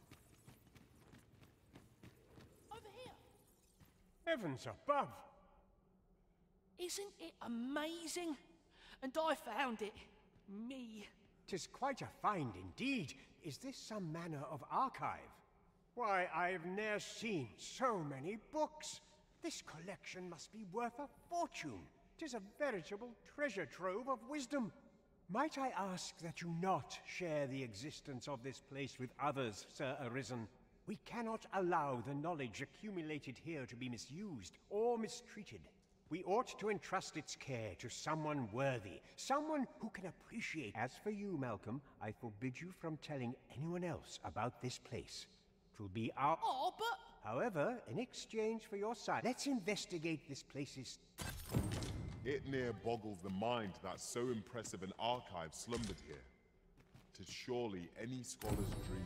Over here. Heavens above! Isn't it amazing? And I found it. Me. 'Tis quite a find indeed. Is this some manner of archive? Why, I've ne'er seen so many books. This collection must be worth a fortune. 'Tis a veritable treasure trove of wisdom. Might I ask that you not share the existence of this place with others, Sir Arisen? We cannot allow the knowledge accumulated here to be misused or mistreated. We ought to entrust its care to someone worthy, someone who can appreciate. As for you, Malcolm, I forbid you from telling anyone else about this place. 'Twill be our... Oh, but... However, in exchange for your side, let's investigate this place's... It near boggles the mind that so impressive an archive slumbered here. 'Tis surely any scholar's dream.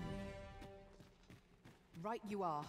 Right you are.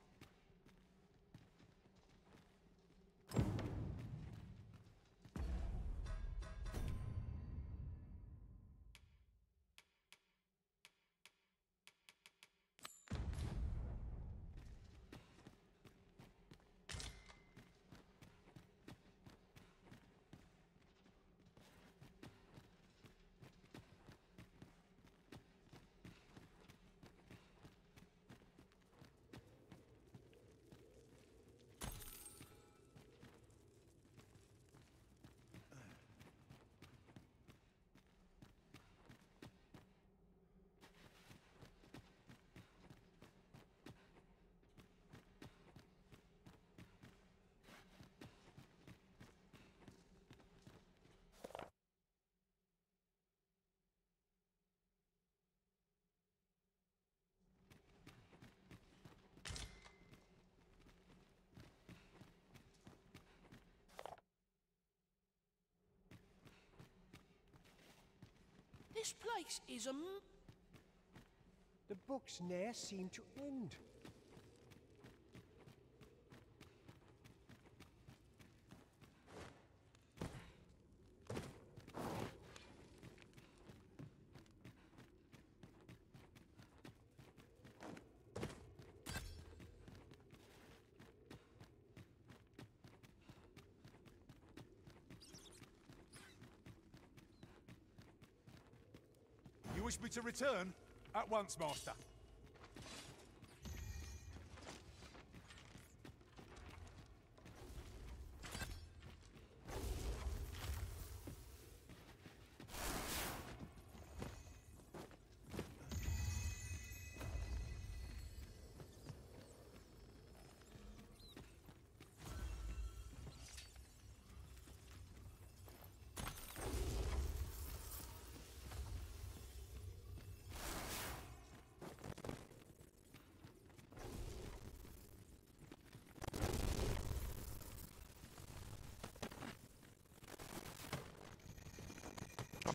This place is a... m- The books ne'er seem to end. You wish me to return? At once, Master.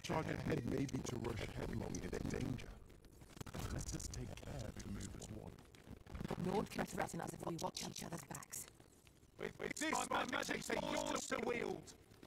charge ahead may be to rush headlong into danger. Let us take care to move as one. Nord can threaten us if we watch each other's backs. With, with this, my majesty, yours to wield!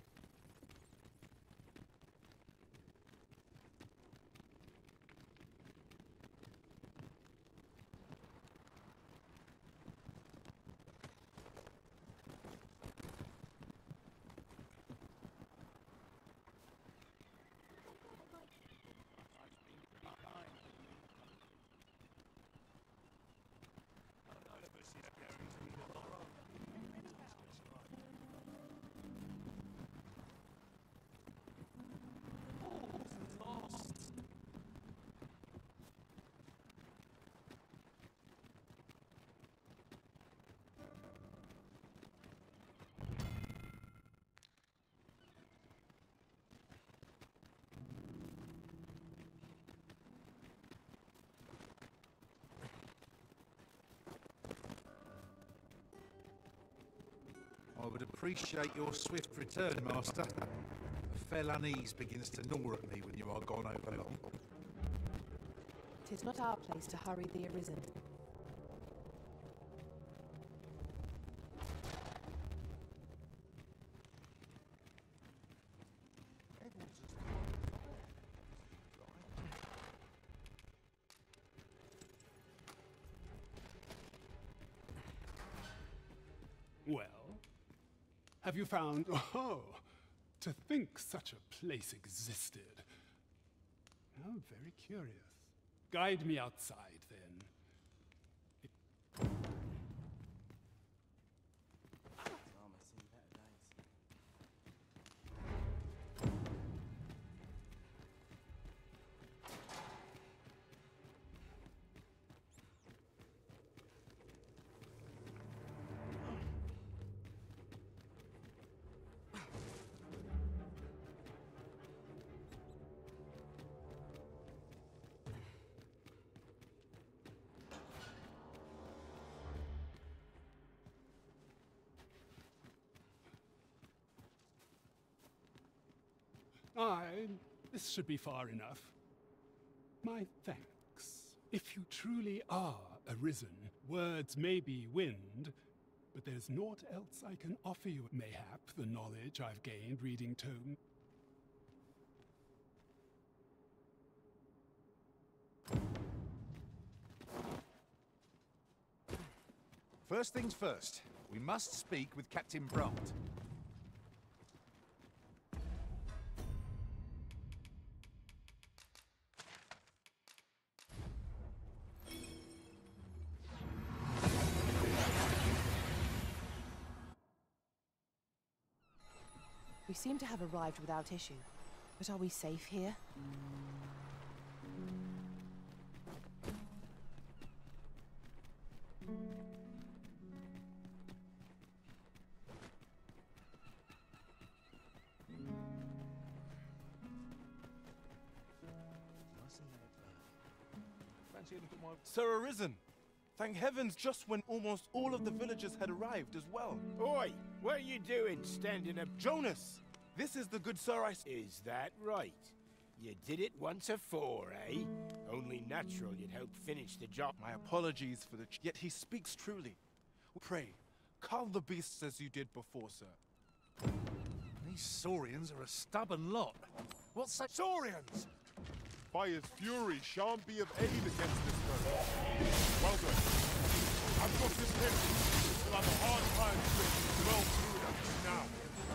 I would appreciate your swift return, Master. A fell unease begins to gnaw at me when you are gone over long. Tis not our place to hurry the Arisen. Well, have you found... Oh, to think such a place existed. Oh, very curious. Guide me outside, then. Aye, this should be far enough. My thanks. If you truly are Arisen, words may be wind, but there's naught else I can offer you. Mayhap the knowledge I've gained reading tome. First things first, we must speak with Captain Brandt. We seem to have arrived without issue. But are we safe here? Sir Arisen! Thank heavens, just when almost all of the villagers had arrived as well. Oi! What are you doing standing up? Jonas! This is the good sir I... Is that right? You did it once afore, eh? Only natural you'd help finish the job. My apologies for the... Ch Yet he speaks truly. Pray, calm the beasts as you did before, sir. These Saurians are a stubborn lot. What's such... Saurians! Fire's fury shan't be of aid against this foe. Well done. I've got this hit. We'll have a hard time to well through them now.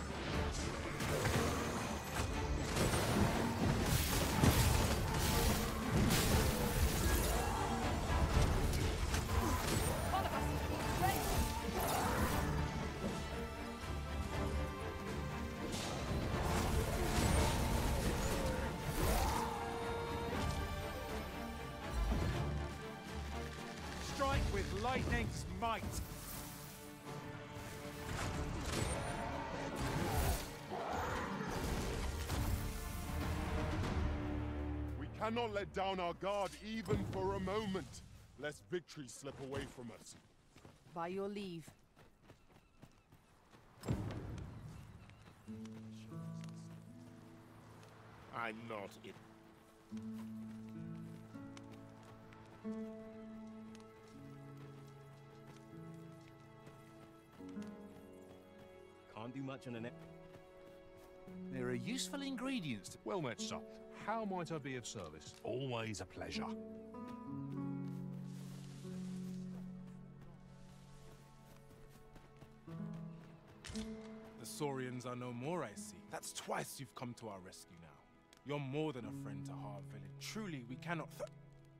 Strike with lightning's might. We cannot let down our guard even for a moment, lest victory slip away from us. By your leave. I'm not in... Can't do much on an... There are useful ingredients. Well met, sir. How might I be of service? Always a pleasure. The Saurians are no more, I see. That's twice you've come to our rescue now. You're more than a friend to Harv Village. Truly, we cannot th-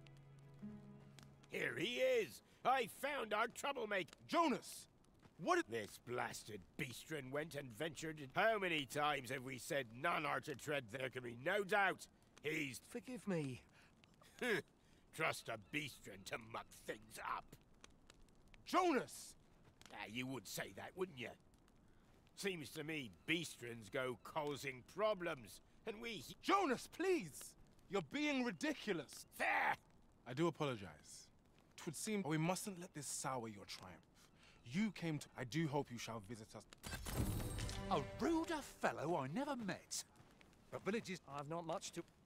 Here he is! I found our troublemaker! Jonas! What? This blasted beastren went and ventured. How many times have we said none are to tread? There can be no doubt. He's... Forgive me. Trust a beastren to muck things up. Jonas! Ah, you would say that, wouldn't you? Seems to me beastrens go causing problems, and we... Jonas, please! You're being ridiculous. There! I do apologize. Twould seem we mustn't let this sour your triumph. You came to... I do hope you shall visit us. A ruder fellow I never met. But villages... I've not much to...